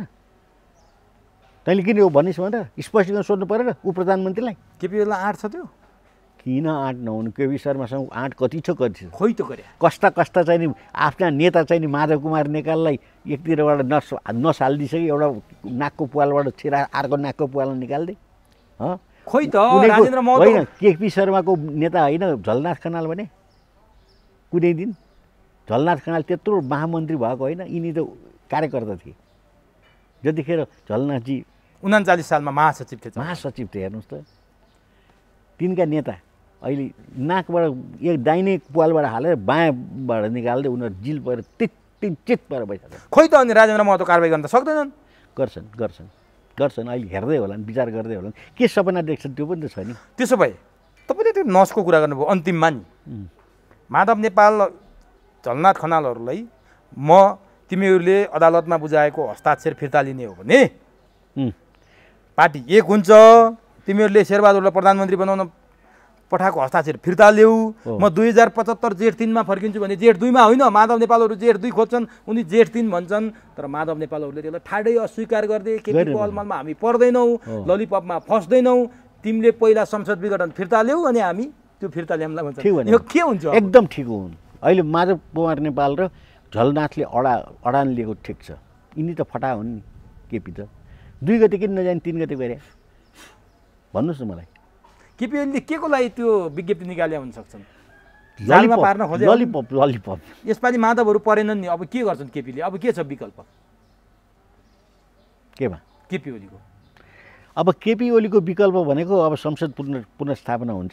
तैँले किन हो भनिस् भनेर स्पष्टीकरण सोध्नु परेन ऊ प्रधानमन्त्रीलाई? केपी ओलीलाई आँट छ त्यो? किन आँट नहुनु? केपी शर्मासँग आँट कति छ कति छ? खोइ त गरे कस्ता कस्ता चाहिँ नि आफ्ना नेता चाहिँ नि माधव कुमार नेकाललाई एकतिरबाट नस नसालिदिइसक्यो, एउटा नाकको पुवालबाट छिरा अर्को नाकको पुवाल निकाल्दै। खोइ त राजेन्द्र महतो होइन, केपी शर्माको नेता होइन झलनाथ खनाल भने कुनै दिन झलनाथ खनाल त्यत्रो महामन्त्री भएको होइन, यिनी त कार्यकर्ता थिए जतिखेर झलनाथजी उनाचालिस सालमा महासचिव थिए। महासचिव थिए हेर्नुहोस् त। तिनका नेता अहिले नाकबाट एक दाहिने पुवालबाट हालेर बायाँबाट निकाल्दै उनीहरू जिल परेर तित्तिन चित परेर बसिरहेको। खोइ त अनि राजेन्द्र महतो कारवाही गर्न त सक्दैनन्? गर्छन् गर्छन् गर्छन् अहिले हेर्दै होला नि, विचार गर्दै होला नि, के सपना देख्छन् त्यो पनि त छ नि। त्यसो भए तपाईँले त्यो नसको कुरा गर्नुभयो अन्तिममा नि, माधव नेपाल झलनाथ खनालहरूलाई म तिमीहरूले अदालतमा बुझाएको हस्ताक्षर फिर्ता लिने हो भने पार्टी एक हुन्छ, तिमीहरूले शेरबहादुरलाई प्रधानमन्त्री बनाउन पठाएको हस्ताक्षर फिर्ता ल्याऊ, म दुई हजार पचहत्तर जेठ तिनमा फर्किन्छु भने जेठ दुईमा होइन, माधव नेपालहरू जेठ दुई खोज्छन्, उनी जेठ तिन भन्छन्। तर माधव नेपालहरूले त्यसलाई ठाडै अस्वीकार गर्दै केपी पहलमानमा हामी पर्दैनौँ, ललिपपमा फस्दैनौँ, तिमीले पहिला संसद विघटन फिर्ता ल्याऊ अनि हामी त्यो फिर्ता ल्याउँला भन्छ। यो के हुन्छ? एकदम ठिक हो। अहिले माधव कुमार नेपाल र झलनाथले अडा अडान लिएको ठिक छ, यिनी त फटा हुन् नि। केपी त दुई गते किन नजाने तिन गते गरे भन्नुहोस् न मलाई। केपी ओलीले के को लागि त्यो विज्ञप्ति निकाले हुन सक्छन्? जालमा पार्न खोजे ललिपप ललिपप यसपालि माधवहरू परेनन् नि, अब के गर्छन् केपीले? अब के छ विकल्प केमा? केपी ओलीको अब केपी ओलीको विकल्प भनेको अब संसद पुनः पुनर्स्थापना हुन्छ,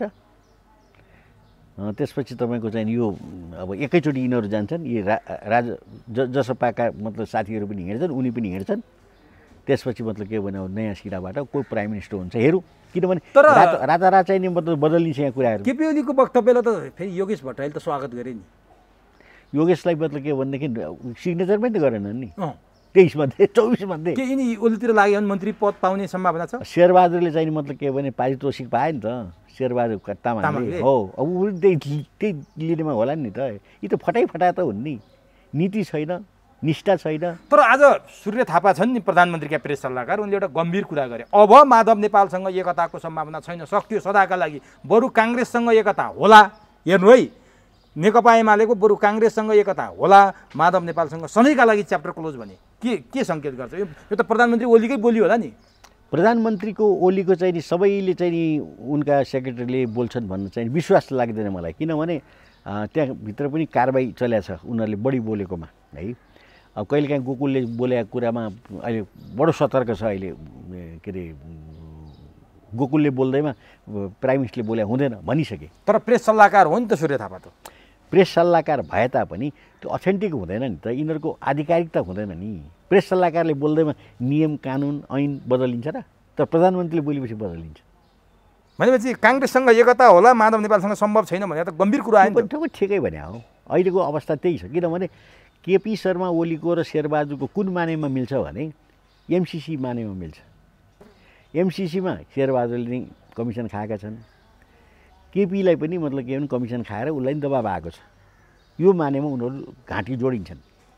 त्यसपछि तपाईँको चाहिँ यो अब एकैचोटि यिनीहरू जान्छन्, यी रा राज जसपाका मतलब साथीहरू पनि हिँड्छन्, उनी पनि हिँड्छन्, त्यसपछि मतलब के भने नयाँ सिराबाट कोही प्राइम मिनिस्टर हुन्छ हेरौँ। किनभने तर रातारात चाहिँ नि मतलब बदलिन्छ यहाँ कुराहरू। केपी ओलीको वक्तव्यलाई त फेरि योगेश भट्टराईले त स्वागत गरे नि। योगेशलाई मतलब के भनेदेखि सिग्नेचर पनि त गरेनन् नि तेइस मध्ये चौबिस मध्ये। के यिनी ओलीतिर लाग्यो भने मन्त्री पद पाउने सम्भावना छ? शेरबहादुरले चाहिँ मतलब के भने पारितोषिक पायो नि त शेरबहादुर तामाङले। हो अब ऊ त्यही त्यही लिनेमा होला नि त। यी त फटाइ फटा त हुन् नि, नीति छैन, निष्ठा छैन। तर आज सूर्य थापा छन् नि प्रधानमन्त्रीका प्रेस सल्लाहकार, उनले एउटा गम्भीर कुरा गरे, अब माधव नेपालसँग एकताको सम्भावना छैन, सकियो सदाका लागि, बरु काङ्ग्रेससँग एकता होला। हेर्नु है, नेकपा एमालेको बरु काङ्ग्रेससँग एकता होला, माधव नेपालसँग सधैँका लागि च्याप्टर क्लोज भने के के सङ्केत गर्छ? यो त प्रधानमन्त्री ओलीकै बोली होला नि। प्रधानमन्त्रीको ओलीको चाहिँ नि सबैले चाहिँ नि उनका सेक्रेटरीले बोल्छन् भन्न चाहिँ विश्वास लाग्दैन मलाई, किनभने त्यहाँभित्र पनि कारबाही चलेको छ उनीहरूले बढी बोलेकोमा है। अब कहिलेकाहीँ गोकुलले बोलेको कुरामा अहिले बडो सतर्क छ अहिले, के अरे गोकुलले बोल्दैमा प्राइम मिनिस्टरले बोले हुँदैन भनिसके। तर प्रेस सल्लाहकार हो नि त सूर्य थापा, त प्रेस सल्लाहकार भए तापनि त्यो अथेन्टिक हुँदैन नि त, यिनीहरूको आधिकारिकता हुँदैन नि। प्रेस सल्लाहकारले बोल्दैमा नियम कानुन ऐन बदलिन्छ र? तर प्रधानमन्त्रीले बोलेपछि बदलिन्छ भनेपछि काङ्ग्रेससँग एकता होला, माधव नेपालसँग सम्भव छैन भने त गम्भीर कुरा आयो। ठिकै ठिकै भने हो, अहिलेको अवस्था त्यही छ। किनभने केपी शर्मा ओलीको र शेरबहादुरको कुन मानेमा मिल्छ भने एमसिसी मानेमा मिल्छ। एमसिसीमा शेरबहादुरले नै कमिसन खाएका छन्, केपीलाई पनि मतलब के भने कमिसन खाएर उसलाई पनि दबाब आएको छ, यो मानेमा उनीहरू घाँटी जोडिन्छन्।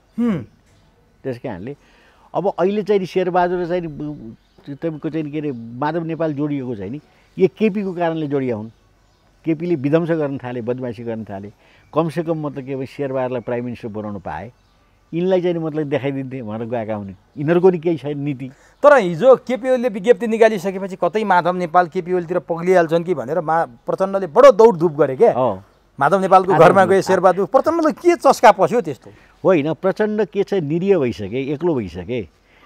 त्यस कारणले अब अहिले चाहिँ शेरबहादुर चाहिँ तपाईँको चाहिँ के अरे माधव नेपाल जोडिएको चाहिँ नि यो केपीको कारणले जोडिया हुन्। केपीले विध्वंस गर्न थाले, बदमासी गर्न थाले, कमसेकम मतलब के भने शेरबहादुरलाई प्राइम मिनिस्टर बनाउनु पाए, यिनलाई चाहिँ मतलब देखाइदिन्थे भनेर गएका हुने। यिनीहरूको नि केही छैन नीति। तर हिजो केपी ओलीले विज्ञप्ति निकालिसकेपछि कतै माधव नेपाल केपी ओलीतिर पग्लिहाल्छन् कि भनेर मा प्रचण्डले बडो दौडधुप गरे क्या। माधव नेपालको घरमा गए शेरबहादुर, प्रचण्डलाई के चस्का पस्यो त्यस्तो? होइन, प्रचण्ड के छ निरीह भइसके, एक्लो भइसके।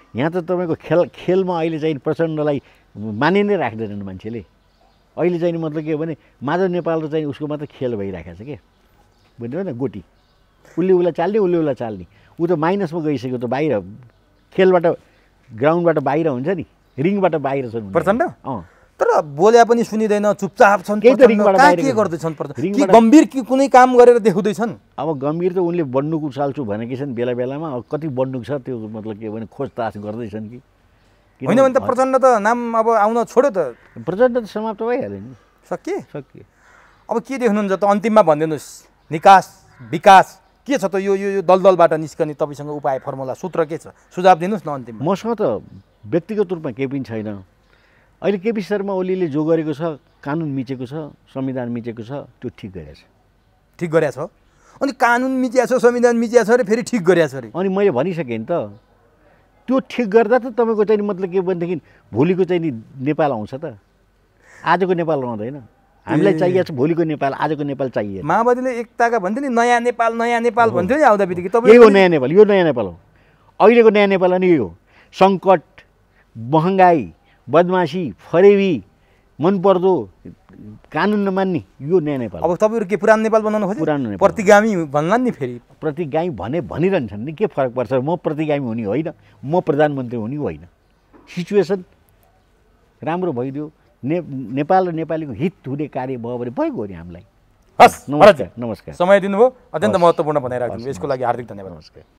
यहाँ त तपाईँको खेल खेलमा अहिले चाहिँ प्रचण्डलाई मानि नै राख्दैनन् मान्छेले। अहिले चाहिँ मतलब के हो भने माधव नेपाल र चाहिँ उसको मात्र खेल भइरहेको छ क्या, बुझ्नुभयो न? गोटी उसले उसलाई चाल्ने, उसले उसलाई चाल्ने। ऊ त माइनसमा गइसक्यो त, बाहिर खेलबाट ग्राउन्डबाट बाहिर हुन्छ नि, रिङबाट बाहिर छन् प्रचण्ड। अँ तर बोल्या पनि सुनिँदैन, चुपचाप छन्। केही त रिङबाट कहाँ बाहिर के गर्दैछन् प्रचण्ड? कि रिङबाट- गम्भीर कि कुनै काम गरेर देखाउँदैछन्? अब गम्भीर त उनले बन्नुक उचाल्छु भनेकी छन् बेला बेलामा। अब कति बन्नुक छ त्यो मतलब के भने खोजताछ गर्दैछन् कि होइन भने त प्रचण्ड त नाम अब आउन छोड्यो त, प्रचण्ड त समाप्त भइहाल्यो नि, सकिए सकियो। अब के देख्नुहुन्छ त अन्तिममा भनिदिनुहोस्, निकास विकास के छ त? यो यो यो दलदलबाट निस्कने तपाईँसँग उपाय, फर्मुला, सूत्र के छ? सुझाव दिनुहोस् न अन्तिममा। मसँग त व्यक्तिगत रूपमा केही पनि छैन। अहिले केपी शर्मा ओलीले जो गरेको छ, कानुन मिचेको छ, संविधान मिचेको छ, त्यो ठिक गरेछ। ठिक गरेछ। अनि कानुन मिचिया छ, संविधान मिचिया छ अरे, फेरि ठिक गरेछ अरे। अनि मैले भनिसकेँ नि त, त्यो ठिक गर्दा त तपाईँको चाहिँ मतलब के भनेदेखि भोलिको चाहिँ नि नेपाल आउँछ त, आजको नेपाल आउँदैन। हामीलाई चाहिएको छ भोलिको नेपाल, आजको नेपाल चाहिए। माओवादीले एकताका भन्थ्यो नि, नयाँ नेपाल नयाँ नेपाल भन्थ्यो नि आउँदा बित्तिकै। यही हो नयाँ नेपाल, यो नयाँ नेपाल हो। अहिलेको नयाँ नेपाल अनि यो सङ्कट, महँगाई, बदमासी, फरेबी, मनपर्दो, कानुन नमान्ने, यो नयाँ नेपाल। अब तपाईँहरू के पुरानो नेपाल बनाउनु खोज्यो? पुरानो नेपाल प्रतिगामी भन्लान् नि फेरि। प्रतिगामी भने भनिरहन्छन् नि, के फरक पर्छ? म प्रतिगामी हुने होइन, म प्रधानमन्त्री हुने होइन। सिचुएसन राम्रो भइदियो, ने नेपाल र नेपालीको हित हुने कार्य भयो भने भइगयो नि हामीलाई। हस्, नमस्कार, नमस्कार। समय दिनुभयो, अत्यन्त महत्त्वपूर्ण बनाइराख्नु, यसको लागि हार्दिक धन्यवाद। नमस्कार।